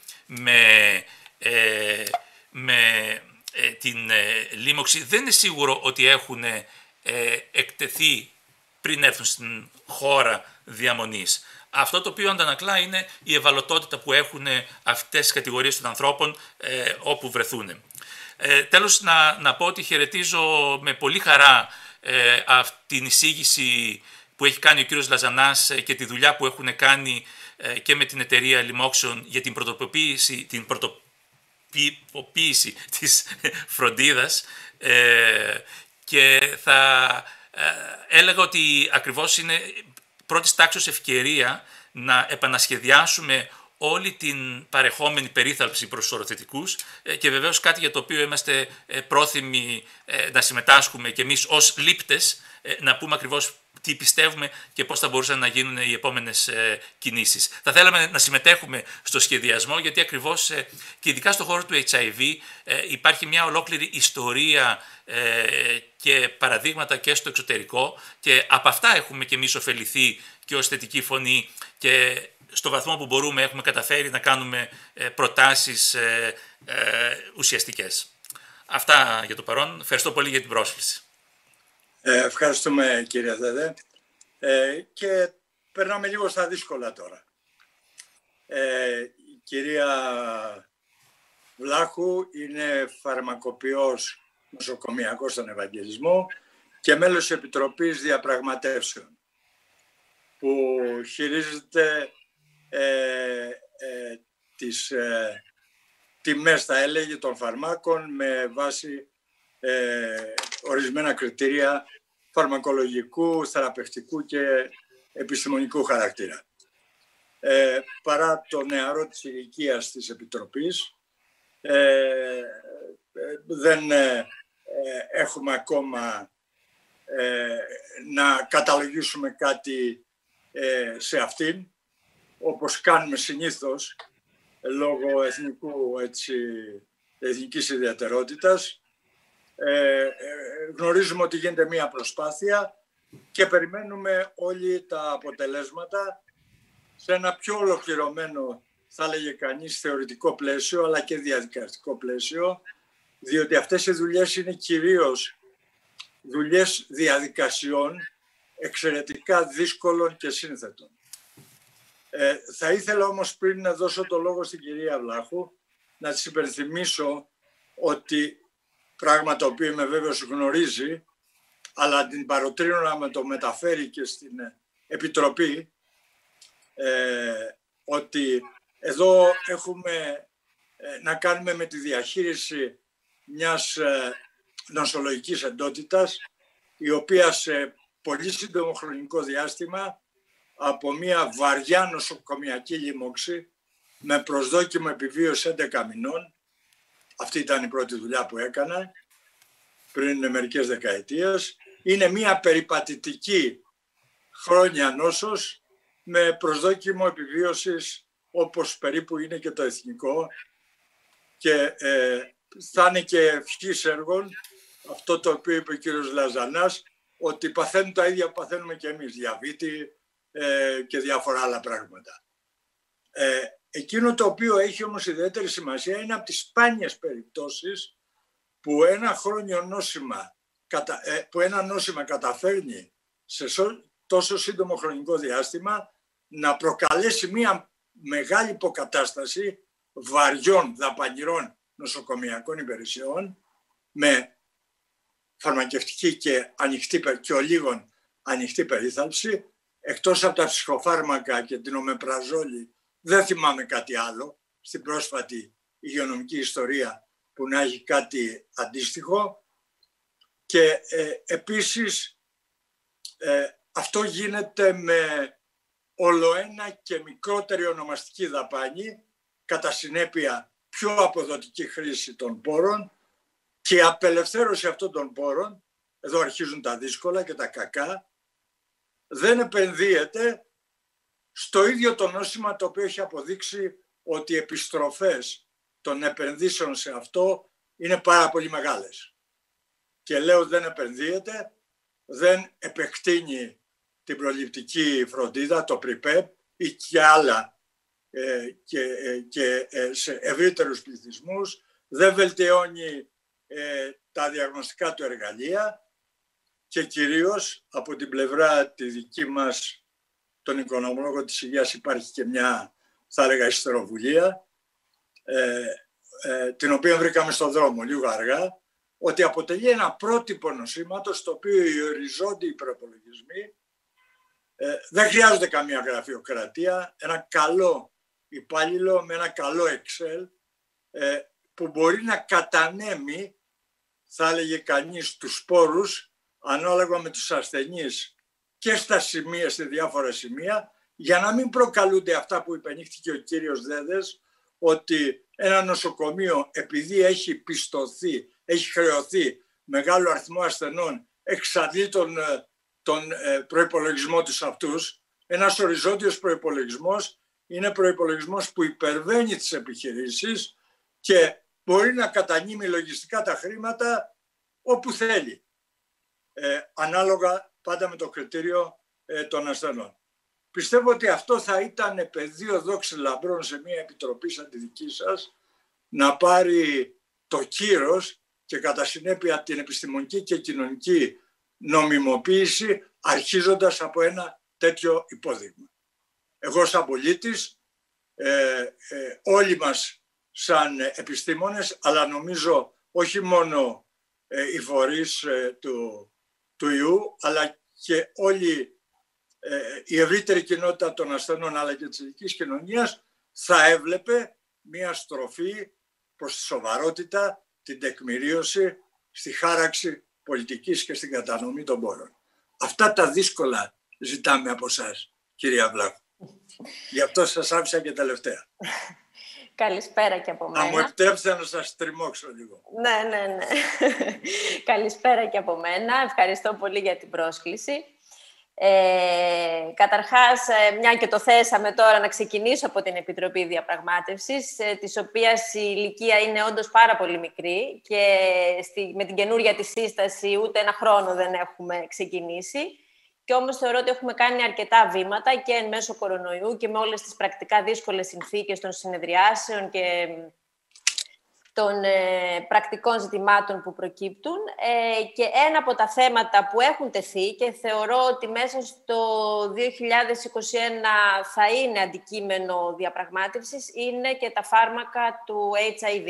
Speaker 3: με την λίμωξη δεν είναι σίγουρο ότι έχουν εκτεθεί πριν έρθουν στην χώρα διαμονής. Αυτό το οποίο αντανακλά είναι η ευαλωτότητα που έχουν αυτές τις κατηγορίες των ανθρώπων όπου βρεθούν. Τέλος, να πω ότι χαιρετίζω με πολύ χαρά την εισήγηση που έχει κάνει ο κύριος Λαζανάς και τη δουλειά που έχουν κάνει και με την εταιρεία Λοιμόξεων για την πρωτοτυποποίηση της φροντίδας, και θα έλεγα ότι ακριβώς είναι πρώτης τάξης ευκαιρία να επανασχεδιάσουμε όλη την παρεχόμενη περίθαλψη προς τους οροθετικούς και βεβαίως κάτι για το οποίο είμαστε πρόθυμοι να συμμετάσχουμε και εμείς ως λήπτες, να πούμε ακριβώς τι πιστεύουμε και πώς θα μπορούσαν να γίνουν οι επόμενες κινήσεις. Θα θέλαμε να συμμετέχουμε στο σχεδιασμό, γιατί ακριβώς και ειδικά στον χώρο του HIV υπάρχει μια ολόκληρη ιστορία και παραδείγματα και στο εξωτερικό, και από αυτά έχουμε και εμείς ωφεληθεί και ως θετική φωνή, και στο βαθμό που μπορούμε έχουμε καταφέρει να κάνουμε προτάσεις ουσιαστικές. Αυτά για το παρόν. Ευχαριστώ πολύ για την πρόσκληση.
Speaker 1: Ευχαριστούμε, κύριε Δέδε. Και περνάμε λίγο στα δύσκολα τώρα. Η κυρία Βλάχου είναι φαρμακοποιός νοσοκομιακός στον Ευαγγελισμό και μέλος της Επιτροπής Διαπραγματεύσεων, που χειρίζεται τις τιμές, θα έλεγε, των φαρμάκων με βάση ορισμένα κριτήρια φαρμακολογικού, θεραπευτικού και επιστημονικού χαρακτήρα. Παρά το νεαρό της ηλικίας της Επιτροπής, δεν έχουμε ακόμα να καταλογίσουμε κάτι σε αυτήν, όπως κάνουμε συνήθως λόγω εθνικής ιδιαιτερότητας. Γνωρίζουμε ότι γίνεται μία προσπάθεια και περιμένουμε όλοι τα αποτελέσματα σε ένα πιο ολοκληρωμένο, θα έλεγε κανείς, θεωρητικό πλαίσιο, αλλά και διαδικαστικό πλαίσιο, διότι αυτές οι δουλειές είναι κυρίως δουλειές διαδικασιών εξαιρετικά δύσκολων και σύνθετων. Θα ήθελα όμως, πριν να δώσω το λόγο στην κυρία Βλάχου, να της υπενθυμίσω ότι, πράγμα το οποίο είμαι βέβαιος γνωρίζει, αλλά την παροτρύνω να με το μεταφέρει και στην Επιτροπή, ότι εδώ έχουμε να κάνουμε με τη διαχείριση μιας νοσολογικής εντότητας, η οποία σε πολύ σύντομο χρονικό διάστημα, από μια βαριά νοσοκομιακή λίμωξη με προσδόκιμο επιβίωση 11 μηνών, αυτή ήταν η πρώτη δουλειά που έκανα πριν μερικές δεκαετίες, είναι μια περιπατητική χρόνια νόσος με προσδόκιμο επιβίωσης όπως περίπου είναι και το εθνικό, και θα είναι και ευχής έργων αυτό το οποίο είπε ο κύριος Λαζανάς, ότι παθαίνουν τα ίδια που παθαίνουμε και εμείς, διαβήτη και διάφορα άλλα πράγματα. Εκείνο το οποίο έχει όμως ιδιαίτερη σημασία είναι από τις σπάνιες περιπτώσεις που ένα νόσημα καταφέρνει σε τόσο σύντομο χρονικό διάστημα να προκαλέσει μια μεγάλη υποκατάσταση βαριών, δαπανηρών νοσοκομιακών υπηρεσιών με φαρμακευτική και ολίγων ανοιχτή περίθαλψη. Εκτός από τα ψυχοφάρμακα και την ομεπραζόλη, δεν θυμάμαι κάτι άλλο στην πρόσφατη υγειονομική ιστορία που να έχει κάτι αντίστοιχο. Και επίσης αυτό γίνεται με ολοένα και μικρότερη ονομαστική δαπάνη, κατά συνέπεια πιο αποδοτική χρήση των πόρων και απελευθέρωση αυτών των πόρων. Εδώ αρχίζουν τα δύσκολα και τα κακά. Δεν επενδύεται στο ίδιο το νόσημα, το οποίο έχει αποδείξει ότι οι επιστροφές των επενδύσεων σε αυτό είναι πάρα πολύ μεγάλες. Και λέω δεν επενδύεται δεν επεκτείνει την προληπτική φροντίδα, το PrEP ή και άλλα και σε ευρύτερους πληθυσμούς, δεν βελτιώνει τα διαγνωστικά του εργαλεία και κυρίως από την πλευρά τη δική μας, των οικονομολόγων της υγείας, υπάρχει και μια, θα έλεγα, ιστεροβουλία, την οποία βρήκαμε στον δρόμο λίγο αργά, ότι αποτελεί ένα πρότυπο νοσήματος, το οποίο οι οριζόντιοι προϋπολογισμοί δεν χρειάζονται καμία γραφειοκρατία, ένα καλό υπάλληλο με ένα καλό Excel που μπορεί να κατανέμει, θα έλεγε κανείς, τους σπόρους ανάλογα με τους ασθενείς και στα σημεία, σε διάφορα σημεία, για να μην προκαλούνται αυτά που υπενήχθηκε ο κύριος Δέδες, ότι ένα νοσοκομείο, επειδή έχει πιστωθεί, έχει χρεωθεί μεγάλο αριθμό ασθενών, εξαντλεί τον προϋπολογισμό τους αυτούς. Ένας οριζόντιος προϋπολογισμός είναι προϋπολογισμός που υπερβαίνει τις επιχειρήσεις και μπορεί να κατανείμει λογιστικά τα χρήματα όπου θέλει. Ανάλογα πάντα με το κριτήριο των ασθενών. Πιστεύω ότι αυτό θα ήταν πεδίο δόξη λαμπρών σε μια επιτροπή σαν τη δική σας, να πάρει το κύρος και κατά συνέπεια την επιστημονική και κοινωνική νομιμοποίηση, αρχίζοντας από ένα τέτοιο υπόδειγμα. Εγώ σαν πολίτης, όλοι μας σαν επιστήμονες, αλλά νομίζω όχι μόνο οι φορείς του ιού, αλλά και όλη η ευρύτερη κοινότητα των ασθενών, αλλά και της ειδικής κοινωνίας, θα έβλεπε μια στροφή προς τη σοβαρότητα, την τεκμηρίωση, στη χάραξη πολιτικής και στην κατανομή των πόρων. Αυτά τα δύσκολα ζητάμε από εσάς, κυρία Βλάχου. Γι' αυτό σας άφησα και τελευταία.
Speaker 5: Καλησπέρα και από μένα.
Speaker 1: Να μου επιτρέψετε να σας τριμώξω λίγο.
Speaker 5: Ναι. Καλησπέρα και από μένα. Ευχαριστώ πολύ για την πρόσκληση. Καταρχάς, μια και το θέσαμε τώρα, να ξεκινήσω από την Επιτροπή Διαπραγμάτευσης, της οποίας η ηλικία είναι όντως πάρα πολύ μικρή και με την καινούρια τη σύσταση ούτε ένα χρόνο δεν έχουμε ξεκινήσει. Και όμως θεωρώ ότι έχουμε κάνει αρκετά βήματα και εν μέσω κορονοϊού και με όλες τις πρακτικά δύσκολες συνθήκες των συνεδριάσεων και των πρακτικών ζητημάτων που προκύπτουν. Και ένα από τα θέματα που έχουν τεθεί και θεωρώ ότι μέσα στο 2021 θα είναι αντικείμενο διαπραγμάτευσης είναι και τα φάρμακα του HIV.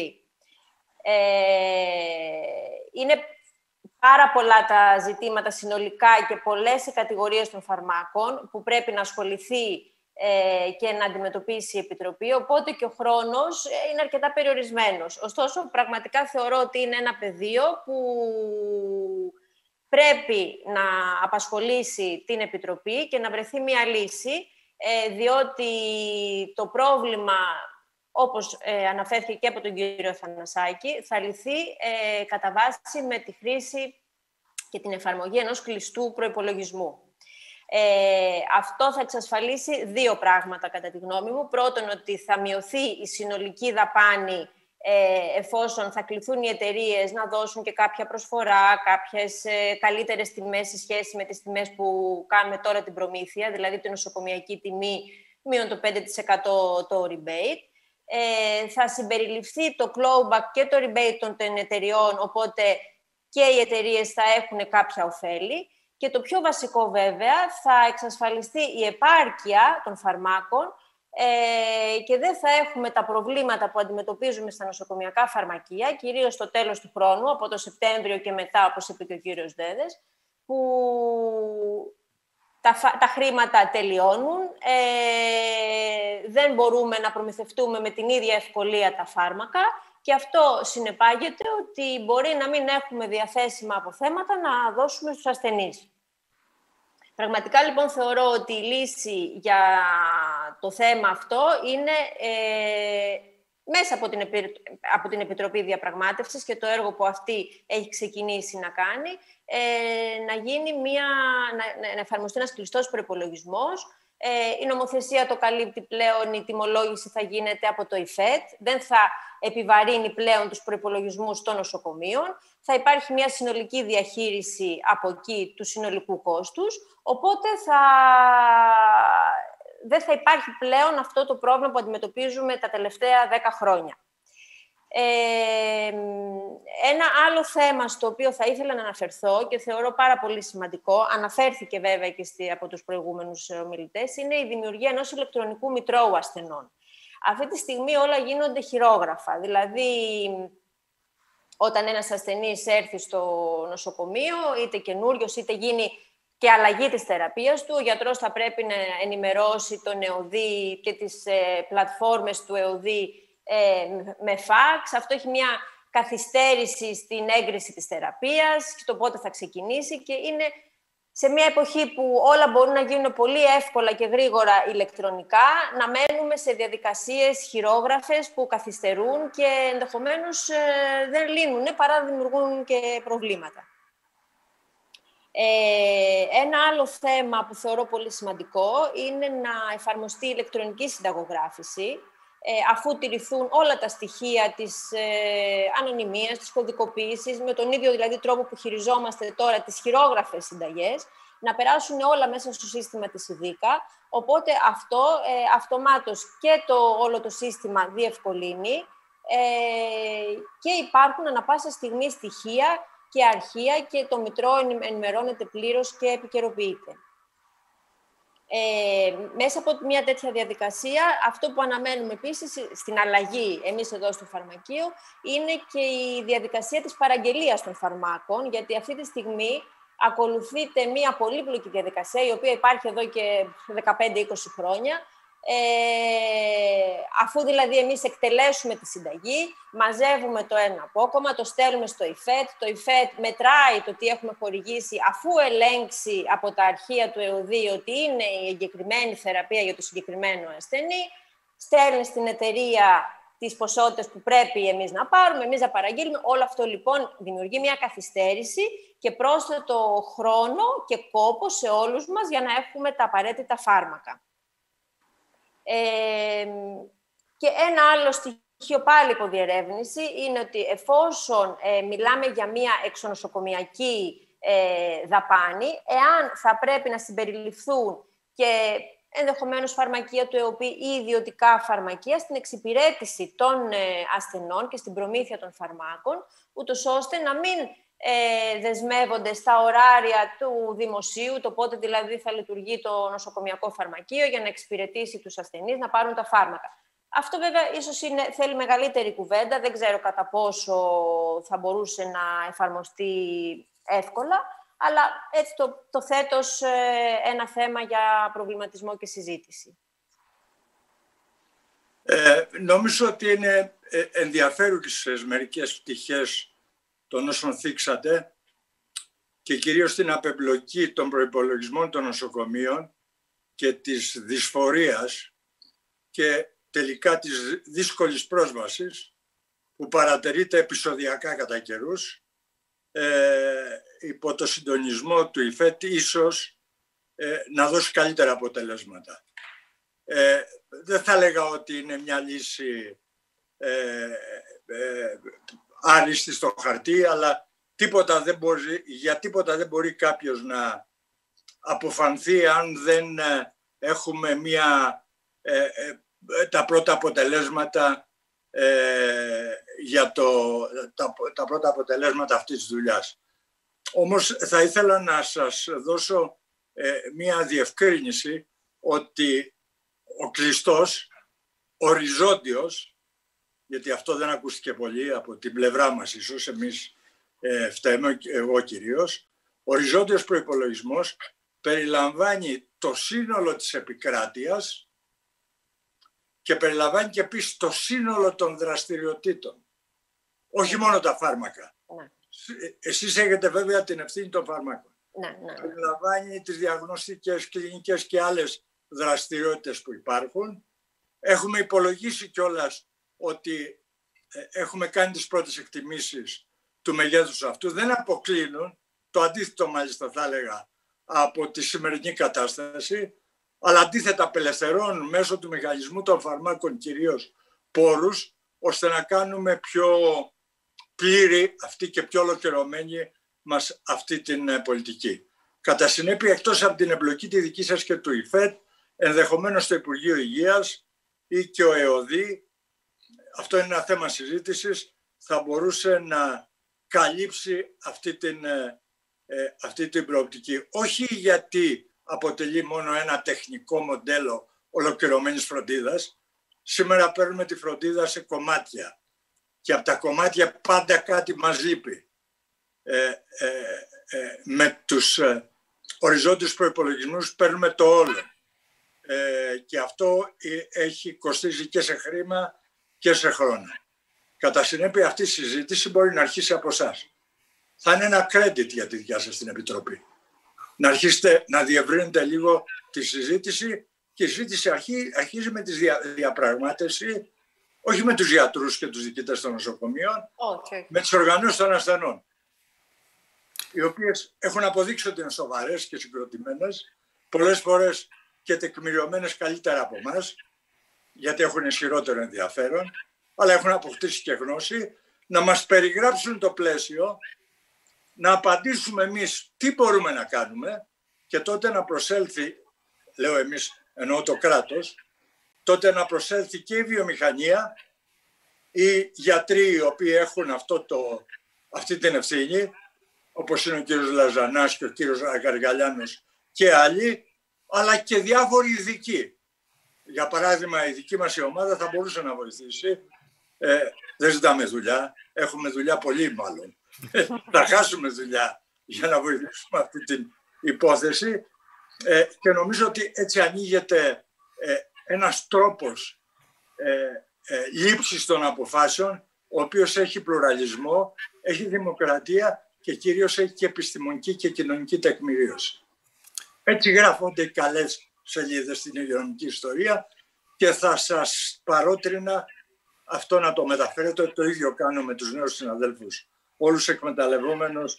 Speaker 5: Είναι πάρα πολλά τα ζητήματα συνολικά και πολλές οι κατηγορίες των φαρμάκων που πρέπει να ασχοληθεί και να αντιμετωπίσει η Επιτροπή, οπότε και ο χρόνος είναι αρκετά περιορισμένος. Ωστόσο, πραγματικά θεωρώ ότι είναι ένα πεδίο που πρέπει να απασχολήσει την Επιτροπή και να βρεθεί μια λύση, διότι το πρόβλημα, όπως αναφέρθηκε και από τον κύριο Θανασάκη, θα λυθεί κατά βάση με τη χρήση και την εφαρμογή ενός κλειστού προϋπολογισμού. Αυτό θα εξασφαλίσει δύο πράγματα, κατά τη γνώμη μου. Πρώτον, ότι θα μειωθεί η συνολική δαπάνη εφόσον θα κληθούν οι εταιρείες να δώσουν και κάποια προσφορά, κάποιες καλύτερες τιμές σε σχέση με τις τιμές που κάνουμε τώρα την προμήθεια, δηλαδή την νοσοκομιακή τιμή μείον το 5% το rebate. Θα συμπεριληφθεί το clawback και το rebate των εταιριών, οπότε και οι εταιρείες θα έχουν κάποια ωφέλη. Και το πιο βασικό βέβαια, θα εξασφαλιστεί η επάρκεια των φαρμάκων και δεν θα έχουμε τα προβλήματα που αντιμετωπίζουμε στα νοσοκομιακά φαρμακεία, κυρίως στο τέλος του χρόνου, από το Σεπτέμβριο και μετά, όπως είπε και ο κύριος Δέδες, που τα χρήματα τελειώνουν, δεν μπορούμε να προμηθευτούμε με την ίδια ευκολία τα φάρμακα και αυτό συνεπάγεται ότι μπορεί να μην έχουμε διαθέσιμα αποθέματα να δώσουμε στους ασθενείς. Πραγματικά, λοιπόν, θεωρώ ότι η λύση για το θέμα αυτό είναι μέσα από την Επιτροπή Διαπραγμάτευσης και το έργο που αυτή έχει ξεκινήσει να κάνει, να εφαρμοστεί ένας κλειστός προϋπολογισμός Η νομοθεσία το καλύπτει πλέον, η τιμολόγηση θα γίνεται από το ΙΦΕΤ, δεν θα επιβαρύνει πλέον τους προϋπολογισμούς των νοσοκομείων, θα υπάρχει μια συνολική διαχείριση από εκεί του συνολικού κόστους, οπότε δεν θα υπάρχει πλέον αυτό το πρόβλημα που αντιμετωπίζουμε τα τελευταία 10 χρόνια. Ένα άλλο θέμα στο οποίο θα ήθελα να αναφερθώ και θεωρώ πάρα πολύ σημαντικό, αναφέρθηκε βέβαια και από τους προηγούμενους ομιλητές, είναι η δημιουργία ενός ηλεκτρονικού μητρώου ασθενών. Αυτή τη στιγμή όλα γίνονται χειρόγραφα, δηλαδή όταν ένας ασθενής έρθει στο νοσοκομείο, είτε καινούριος είτε γίνει και αλλαγή της θεραπείας του, ο γιατρός θα πρέπει να ενημερώσει τον ΕΟΔΗ και τις πλατφόρμες του ΕΟΔΗ με φάξ. Αυτό έχει μια καθυστέρηση στην έγκριση της θεραπείας, στο πότε θα ξεκινήσει και είναι σε μια εποχή που όλα μπορούν να γίνουν πολύ εύκολα και γρήγορα ηλεκτρονικά, να μένουμε σε διαδικασίες χειρόγραφες που καθυστερούν και ενδεχομένως δεν λύνουν παρά δημιουργούν και προβλήματα. Ένα άλλο θέμα που θεωρώ πολύ σημαντικό είναι να εφαρμοστεί η ηλεκτρονική συνταγογράφηση, αφού τηρηθούν όλα τα στοιχεία της ανωνυμίας, της κωδικοποίησης, με τον ίδιο δηλαδή τρόπο που χειριζόμαστε τώρα τις χειρόγραφες συνταγές, να περάσουν όλα μέσα στο σύστημα της ΙΔΙΚΑ, οπότε αυτό αυτομάτως και όλο το σύστημα διευκολύνει και υπάρχουν ανά πάσα στιγμή στοιχεία και αρχεία και το Μητρό ενημερώνεται πλήρως και επικαιροποιείται. Μέσα από μια τέτοια διαδικασία, αυτό που αναμένουμε επίσης στην αλλαγή εμείς εδώ στο φαρμακείο είναι και η διαδικασία της παραγγελίας των φαρμάκων, γιατί αυτή τη στιγμή ακολουθείται μια πολύπλοκη διαδικασία, η οποία υπάρχει εδώ και 15-20 χρόνια, αφού δηλαδή εμείς εκτελέσουμε τη συνταγή, μαζεύουμε το ένα απόκομμα, το στέλνουμε στο ΙΦΕΤ, το ΙΦΕΤ μετράει το τι έχουμε χορηγήσει, αφού ελέγξει από τα αρχεία του ΕΟΔΗ ότι είναι η εγκεκριμένη θεραπεία για το συγκεκριμένο ασθενή, στέλνει στην εταιρεία τις ποσότητες που πρέπει εμείς να πάρουμε, εμείς να παραγγείλουμε. Όλο αυτό λοιπόν δημιουργεί μια καθυστέρηση και πρόσθετο χρόνο και κόπο σε όλους μας για να έχουμε τα απαραίτητα φάρμακα. Και ένα άλλο στοιχείο πάλι υπό διερεύνηση είναι ότι εφόσον μιλάμε για μια εξονοσοκομιακή δαπάνη, εάν θα πρέπει να συμπεριληφθούν και ενδεχομένως φαρμακεία του ΕΟΠΗ ή ιδιωτικά φαρμακεία στην εξυπηρέτηση των ασθενών και στην προμήθεια των φαρμάκων, ούτως ώστε να μην δεσμεύονται στα ωράρια του δημοσίου, το πότε δηλαδή θα λειτουργεί το νοσοκομιακό φαρμακείο για να εξυπηρετήσει τους ασθενείς να πάρουν τα φάρμακα. Αυτό βέβαια ίσως θέλει μεγαλύτερη κουβέντα, δεν ξέρω κατά πόσο θα μπορούσε να εφαρμοστεί εύκολα, αλλά έτσι το θέτω ως ένα θέμα για προβληματισμό και συζήτηση.
Speaker 1: Νομίζω ότι είναι ενδιαφέρουσες μερικές πτυχές των όσων θίξατε και κυρίως την απεμπλοκή των προϋπολογισμών των νοσοκομείων και της δυσφορίας και τελικά της δύσκολης πρόσβασης που παρατηρείται επεισοδιακά κατά καιρούς υπό το συντονισμό του ΙΦΕΤ ίσως να δώσει καλύτερα αποτελέσματα. Δεν θα έλεγα ότι είναι μια λύση άριστη στο χαρτί, αλλά για τίποτα δεν μπορεί κάποιος να αποφανθεί αν δεν έχουμε τα πρώτα αποτελέσματα για τα πρώτα αποτελέσματα αυτής της δουλειάς. Όμως θα ήθελα να σας δώσω μία διευκρίνηση ότι ο κλειστός, οριζόντιος, γιατί αυτό δεν ακούστηκε πολύ από την πλευρά μας, ίσως εμείς φταίμε, εγώ κυρίως, οριζόντιος προϋπολογισμός περιλαμβάνει το σύνολο της επικράτειας και περιλαμβάνει και επίσης το σύνολο των δραστηριοτήτων. Όχι μόνο τα φάρμακα. Ναι. Εσείς έχετε βέβαια την ευθύνη των φάρμακων.
Speaker 5: Ναι.
Speaker 1: Περιλαμβάνει τις διαγνωστικές, κλινικές και άλλες δραστηριότητες που υπάρχουν. Έχουμε υπολογίσει κιόλας ότι έχουμε κάνει τις πρώτες εκτιμήσεις του μεγέθους αυτού. Δεν αποκλίνουν, το αντίθετο μάλιστα θα έλεγα, από τη σημερινή κατάσταση, αλλά αντίθετα απελευθερώνουν μέσω του μηχανισμού των φαρμάκων κυρίως πόρους, ώστε να κάνουμε πιο πλήρη αυτή και πιο ολοκληρωμένη μας αυτή την πολιτική. Κατά συνέπεια, εκτός από την εμπλοκή τη δική σας και του ΙΦΕΤ, ενδεχομένως το Υπουργείο Υγείας ή και ο ΕΟΔΗ, αυτό είναι ένα θέμα συζήτησης, θα μπορούσε να καλύψει αυτή την προοπτική. Όχι γιατί αποτελεί μόνο ένα τεχνικό μοντέλο ολοκληρωμένης φροντίδας. Σήμερα παίρνουμε τη φροντίδα σε κομμάτια και από τα κομμάτια πάντα κάτι μας λείπει. Με τους οριζόντιους προϋπολογισμούς παίρνουμε το όλο. Και αυτό κοστίζει και σε χρήμα και σε χρόνο. Κατά συνέπεια, αυτή η συζήτηση μπορεί να αρχίσει από εσάς. Θα είναι ένα credit για τη δικιά σας την Επιτροπή. Να αρχίσετε να διευρύνετε λίγο τη συζήτηση, και η συζήτηση αρχίζει με τη διαπραγμάτευση, όχι με τους γιατρούς και τους διοικητές των νοσοκομείων, με τις οργανώσεις των ασθενών, οι οποίες έχουν αποδείξει ότι είναι σοβαρές και συγκροτημένες, πολλές φορές και τεκμηριωμένες καλύτερα από εμάς, γιατί έχουν ισχυρότερο ενδιαφέρον, αλλά έχουν αποκτήσει και γνώση, να μας περιγράψουν το πλαίσιο, να απαντήσουμε εμείς τι μπορούμε να κάνουμε και τότε να προσέλθει, λέω εμείς, εννοώ το κράτος, τότε να προσέλθει και η βιομηχανία, οι γιατροί οι οποίοι έχουν αυτή την ευθύνη, όπως είναι ο κύριος Λαζανάς και ο κύριος Γαργαλιάνος και άλλοι, αλλά και διάφοροι ειδικοί. Για παράδειγμα, η δική μας η ομάδα θα μπορούσε να βοηθήσει. Δεν ζητάμε δουλειά, έχουμε δουλειά πολύ μάλλον. Θα χάσουμε δουλειά για να βοηθήσουμε αυτή την υπόθεση και νομίζω ότι έτσι ανοίγεται ένας τρόπος λήψης των αποφάσεων, ο οποίος έχει πλουραλισμό, έχει δημοκρατία και κυρίως έχει και επιστημονική και κοινωνική τεκμηρίωση. Έτσι γράφονται οι καλές σελίδες στην υγειονομική ιστορία και θα σας παρότρινα αυτό να το μεταφέρετε. Το ίδιο κάνω με τους νέους συναδέλφους, όλους εκμεταλλευόμενος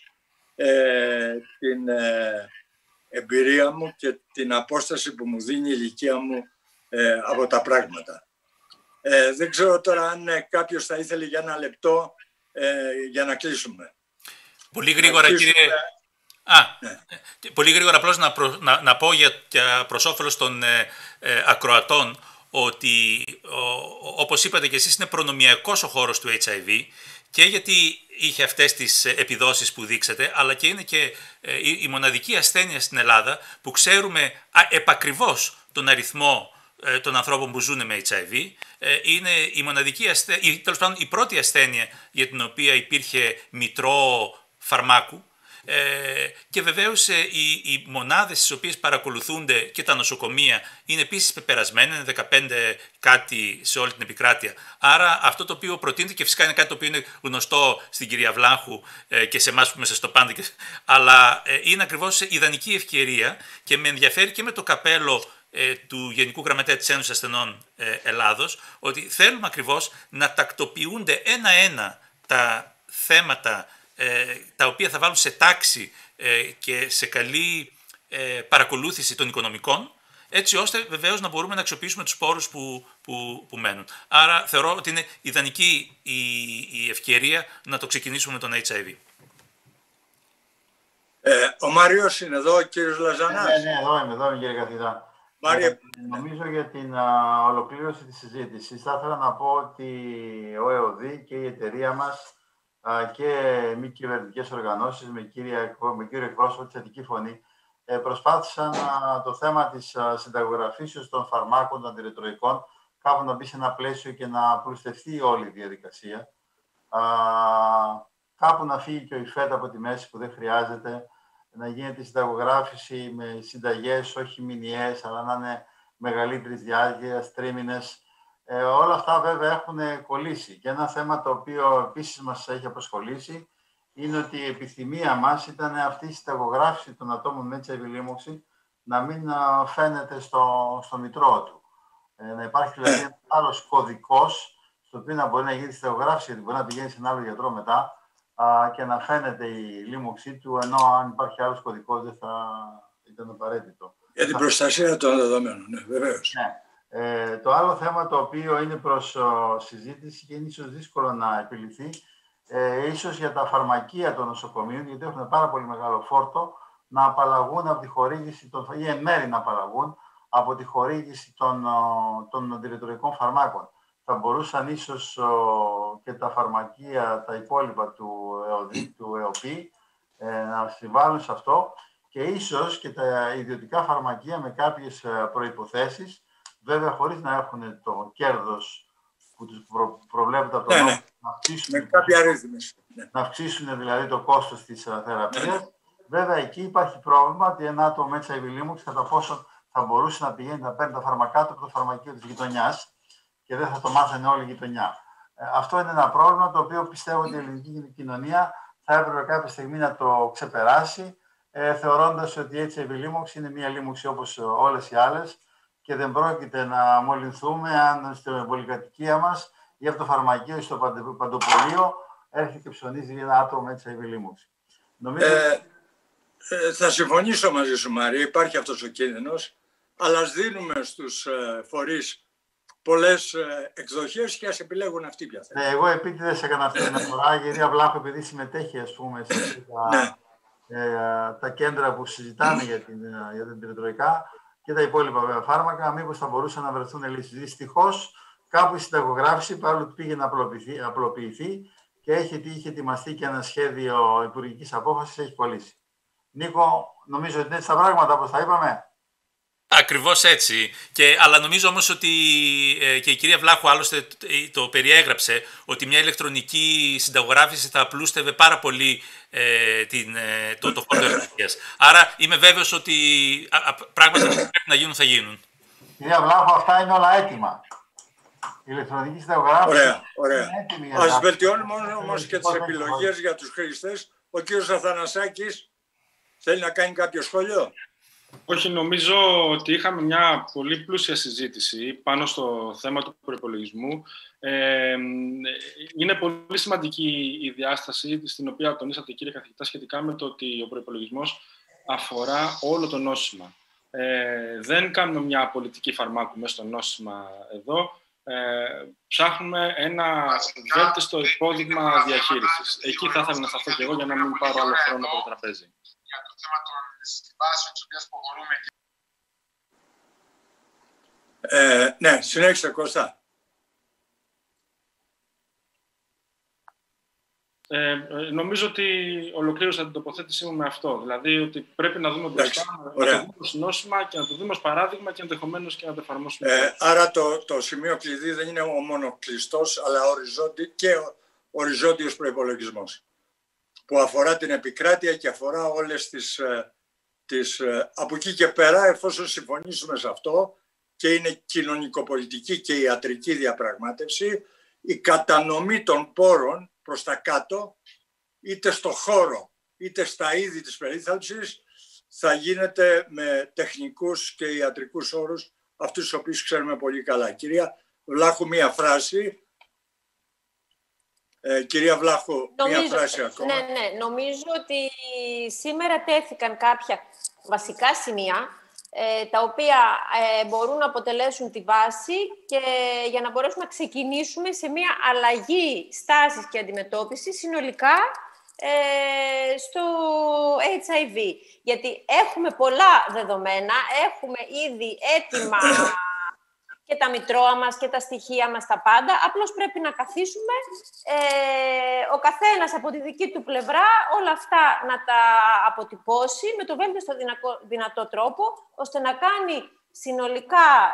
Speaker 1: την εμπειρία μου και την απόσταση που μου δίνει η ηλικία μου από τα πράγματα. Δεν ξέρω τώρα αν κάποιος θα ήθελε για ένα λεπτό για να κλείσουμε.
Speaker 3: Πολύ γρήγορα, κύριε. Ναι. Πολύ γρήγορα απλώς να πω για προς όφελος των ακροατών ότι όπως είπατε και εσείς είναι προνομιακός ο χώρος του HIV και γιατί είχε αυτές τις επιδόσεις που δείξατε, αλλά και είναι και η μοναδική ασθένεια στην Ελλάδα που ξέρουμε επακριβώς τον αριθμό των ανθρώπων που ζουν με HIV. Είναι η μοναδική ασθένεια, τέλος πάντων η πρώτη ασθένεια για την οποία υπήρχε μητρό φαρμάκου. Και βεβαίως οι μονάδες στις οποίες παρακολουθούνται και τα νοσοκομεία είναι επίσης πεπερασμένα, είναι 15 κάτι σε όλη την επικράτεια. Άρα αυτό το οποίο προτείνεται, και φυσικά είναι κάτι το οποίο είναι γνωστό στην κυρία Βλάχου και σε εμάς που είμαστε στο πάντα, αλλά είναι ακριβώς ιδανική ευκαιρία και με ενδιαφέρει και με το καπέλο του Γενικού Γραμματέα της Ένωσης Ασθενών Ελλάδος, ότι θέλουμε ακριβώς να τακτοποιούνται ένα-ένα τα θέματα τα οποία θα βάλουν σε τάξη και σε καλή παρακολούθηση των οικονομικών, έτσι ώστε βεβαίως να μπορούμε να αξιοποιήσουμε τους πόρους που μένουν. Άρα θεωρώ ότι είναι ιδανική η ευκαιρία να το ξεκινήσουμε με τον HIV.
Speaker 1: Ο Μάριος είναι εδώ, ο κύριος Λαζανάς.
Speaker 4: Ναι, εδώ είμαι κύριε καθηγητά. Νομίζω για την ολοκλήρωση της συζήτησης θα ήθελα να πω ότι ο ΕΟΔΗ και η εταιρεία μας και μη κυβερνητικές οργανώσεις με κύριο εκπρόσωπο της Αττική Φωνή προσπάθησαν το θέμα της συνταγογραφήσεως των φαρμάκων των αντιρετροϊκών κάπου να μπει σε ένα πλαίσιο και να απλουστευτεί όλη η διαδικασία. Κάπου να φύγει και ο ΙΦΕΤ από τη μέση που δεν χρειάζεται, να γίνεται η συνταγογράφηση με συνταγές, όχι μηνιαίες, αλλά να είναι μεγαλύτερης διάρκειας, τρίμηνες. Όλα αυτά βέβαια έχουν κολλήσει. Και ένα θέμα το οποίο επίσης μας έχει απασχολήσει είναι ότι η επιθυμία μας ήταν αυτή η συνταγογράφηση των ατόμων με HIV λίμωξη να μην φαίνεται στο μητρό του. Να υπάρχει δηλαδή ένας άλλος κωδικός στο οποίο να μπορεί να γίνει συνταγογράφηση, γιατί μπορεί να πηγαίνει σε ένα άλλο γιατρό μετά και να φαίνεται η λίμωξή του, ενώ αν υπάρχει άλλος κωδικός δεν θα ήταν απαραίτητο.
Speaker 1: Για την προστασία των δεδομένων, ναι, βεβαίως.
Speaker 4: Ναι. Το άλλο θέμα το οποίο είναι προς συζήτηση και είναι ίσως δύσκολο να επιληθεί, ίσως για τα φαρμακεία των νοσοκομείων, γιατί έχουν πάρα πολύ μεγάλο φόρτο, να απαλλαγούν από τη χορήγηση ή εν μέρει να απαλλαγούν από τη χορήγηση των αντιρετροϊκών φαρμάκων. Θα μπορούσαν ίσως και τα φαρμακεία, τα υπόλοιπα του ΕΟΠΗ, να συμβάλλουν σε αυτό και ίσως και τα ιδιωτικά φαρμακεία με κάποιες προϋποθέσεις, βέβαια χωρίς να έχουν το κέρδος που τους προβλέπεται από τον νόμο, να αυξήσουν δηλαδή το κόστος της θεραπείας. Βέβαια εκεί υπάρχει πρόβλημα ότι ένα άτομο με HIV λίμωξη κατά πόσο θα μπορούσε να πηγαίνει να παίρνει τα φαρμακά του από το φαρμακείο της γειτονιάς και δεν θα το μάθανε όλη η γειτονιά. Αυτό είναι ένα πρόβλημα το οποίο πιστεύω ότι η ελληνική κοινωνία θα έπρεπε κάποια στιγμή να το ξεπεράσει, θεωρώντας ότι η HIV λίμωξη είναι μια λίμωξη όπως όλες οι άλλες και δεν πρόκειται να μολυνθούμε αν στην πολυκατοικία μας ή από το φαρμακείο ή στο παντοπολείο έρχεται και ψωνίζει ένα άτομο με HIV λίμωξη.
Speaker 1: Θα συμφωνήσω μαζί σου, Μαρία, υπάρχει αυτός ο κίνδυνος, αλλά ας δίνουμε στους φορείς πολλές εκδοχές και ας επιλέγουν αυτοί πια.
Speaker 4: Εγώ επίτηδες έκανα αυτή την φορά, η κυρία Βλάχου, επειδή συμμετέχει ας πούμε, σε τα κέντρα που συζητάνε για την πυρετροϊκά και τα υπόλοιπα φάρμακα, μήπως θα μπορούσαν να βρεθούν λύσεις. Δυστυχώς, κάπου η συνταγογράφηση, παρόλο που πήγε να απλοποιηθεί και είχε ετοιμαστεί και ένα σχέδιο υπουργικής απόφασης, έχει κολλήσει. Νίκο, νομίζω ότι είναι έτσι τα πράγματα όπως τα είπαμε.
Speaker 3: Ακριβώς έτσι. Αλλά νομίζω όμως ότι και η κυρία Βλάχου άλλωστε το περιέγραψε ότι μια ηλεκτρονική συνταγογράφηση θα απλούστευε πάρα πολύ το χώρο εργασίας. Άρα είμαι βέβαιος ότι πράγματα που πρέπει να γίνουν θα γίνουν.
Speaker 4: Κυρία Βλάχου, αυτά είναι όλα έτοιμα. Η ηλεκτρονική συνταγογράφηση
Speaker 1: ωραία. Είναι έτοιμη. Ας βελτιώνουμε όμως και τις επιλογές για τους χρήστες. Ο κύριος Αθανασάκης θέλει να κάνει κάποιο σχόλιο.
Speaker 2: Όχι, νομίζω ότι είχαμε μια πολύ πλούσια συζήτηση πάνω στο θέμα του προϋπολογισμού. Είναι πολύ σημαντική η διάσταση στην οποία τονίσατε, κύριε καθηγητά, σχετικά με το ότι ο προϋπολογισμός αφορά όλο το νόσημα. Δεν κάνουμε μια πολιτική φαρμάκου μέσα στο νόσημα εδώ. Ψάχνουμε ένα βέλτιστο υπόδειγμα διαχείρισης. Εκεί θα ήθελα να σταθώ και εγώ για να μην πάρω άλλο χρόνο από το τραπέζι. Για το θέμα των συμβάσεων τις οποίες προχωρούμε.
Speaker 1: Ναι, συνέχισε Κώστα.
Speaker 2: Νομίζω ότι ολοκλήρωσα την τοποθέτησή μου με αυτό. Δηλαδή ότι πρέπει να δούμε μπροστά, να το δούμε ως νόσημα και να το δούμε ως παράδειγμα και ενδεχομένως και να το εφαρμόσουμε.
Speaker 1: Άρα το σημείο κλειδί δεν είναι ο μόνο κλειστός, αλλά οριζόντιος προϋπολογισμός, που αφορά την επικράτεια και αφορά όλες τις από εκεί και πέρα, εφόσον συμφωνήσουμε σε αυτό και είναι κοινωνικοπολιτική και ιατρική διαπραγμάτευση, η κατανομή των πόρων προς τα κάτω, είτε στο χώρο, είτε στα είδη της περίθαλψης, θα γίνεται με τεχνικούς και ιατρικούς όρους, αυτούς τους οποίους ξέρουμε πολύ καλά. Κυρία Βλάχου, μία φράση. Κυρία Βλάχου, μία φράση ακόμα.
Speaker 5: Ναι, νομίζω ότι σήμερα τέθηκαν κάποια βασικά σημεία τα οποία μπορούν να αποτελέσουν τη βάση και για να μπορέσουμε να ξεκινήσουμε σε μια αλλαγή στάσης και αντιμετώπιση συνολικά στο HIV. Γιατί έχουμε πολλά δεδομένα, έχουμε ήδη έτοιμα και τα μητρώα μας και τα στοιχεία μας, τα πάντα. Απλώς πρέπει να καθίσουμε ο καθένας από τη δική του πλευρά όλα αυτά να τα αποτυπώσει με το βέλτιστο δυνατό τρόπο, ώστε να κάνει συνολικά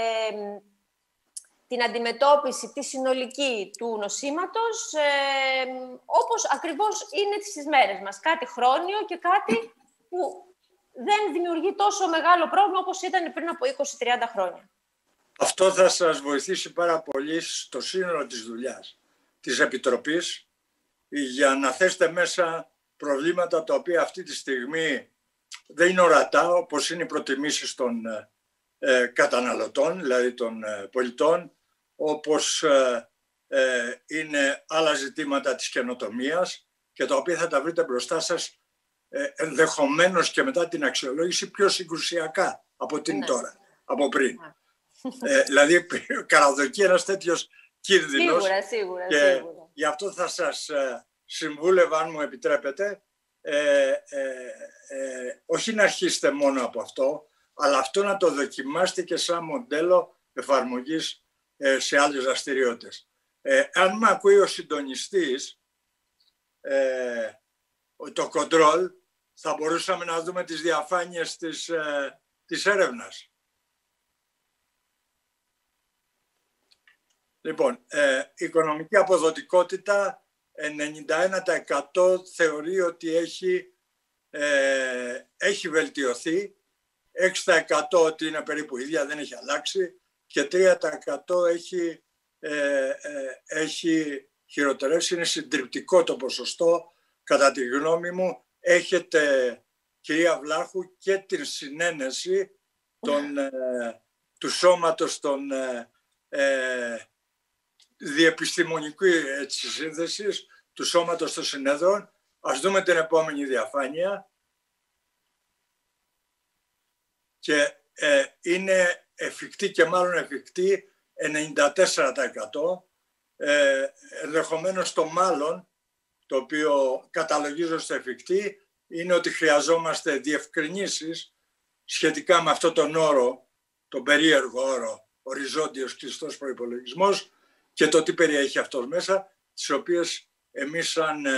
Speaker 5: την αντιμετώπιση τη συνολική του νοσήματος όπως ακριβώς είναι στις μέρες μας. Κάτι χρόνιο και κάτι που δεν δημιουργεί τόσο μεγάλο πρόβλημα όπως ήταν πριν από 20-30 χρόνια.
Speaker 1: Αυτό θα σας βοηθήσει πάρα πολύ στο σύνολο της δουλειάς της Επιτροπής για να θέσετε μέσα προβλήματα τα οποία αυτή τη στιγμή δεν είναι ορατά, όπως είναι οι προτιμήσεις των καταναλωτών, δηλαδή των πολιτών, όπως είναι άλλα ζητήματα της καινοτομίας και τα οποία θα τα βρείτε μπροστά σας ενδεχομένως και μετά την αξιολόγηση πιο συγκρουσιακά από την τώρα, από πριν. Δηλαδή, καραδοκεί ένας τέτοιος κίνδυνος.
Speaker 5: Σίγουρα.
Speaker 1: Γι' αυτό θα σας συμβούλευα, αν μου επιτρέπετε, όχι να αρχίσετε μόνο από αυτό, αλλά αυτό να το δοκιμάσετε και σαν μοντέλο εφαρμογής σε άλλες δραστηριότητες. Αν με ακούει ο συντονιστής, το control, θα μπορούσαμε να δούμε τις διαφάνειες της έρευνας. Λοιπόν, οικονομική αποδοτικότητα 91% θεωρεί ότι έχει βελτιωθεί, 6% ότι είναι περίπου ίδια, δεν έχει αλλάξει και 3% έχει χειροτερεύσει. Είναι συντριπτικό το ποσοστό, κατά τη γνώμη μου. Έχετε, κυρία Βλάχου, και την συνένεση του σώματος των διεπιστημονικού σύνδεσης, του σώματος των συνέδρων. Ας δούμε την επόμενη διαφάνεια. Και είναι εφικτή και μάλλον εφικτή 94%. Ενδεχομένως το μάλλον, το οποίο καταλογίζω στο εφικτή, είναι ότι χρειαζόμαστε διευκρινήσεις σχετικά με αυτόν τον όρο, τον περίεργο όρο οριζόντιος κλειστός προϋπολογισμός και το τι περιέχει αυτός μέσα, τις οποίες εμείς σαν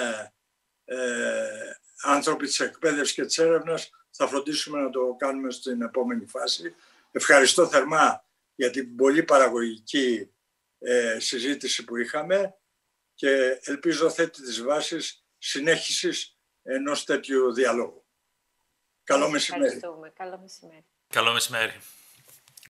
Speaker 1: άνθρωποι της εκπαίδευσης και της έρευνας θα φροντίσουμε να το κάνουμε στην επόμενη φάση. Ευχαριστώ θερμά για την πολύ παραγωγική συζήτηση που είχαμε και ελπίζω θέτει τις βάσεις συνέχισης ενός τέτοιου διαλόγου. Καλό μεσημέρι.
Speaker 5: Καλό μεσημέρι.
Speaker 3: Καλό μεσημέρι.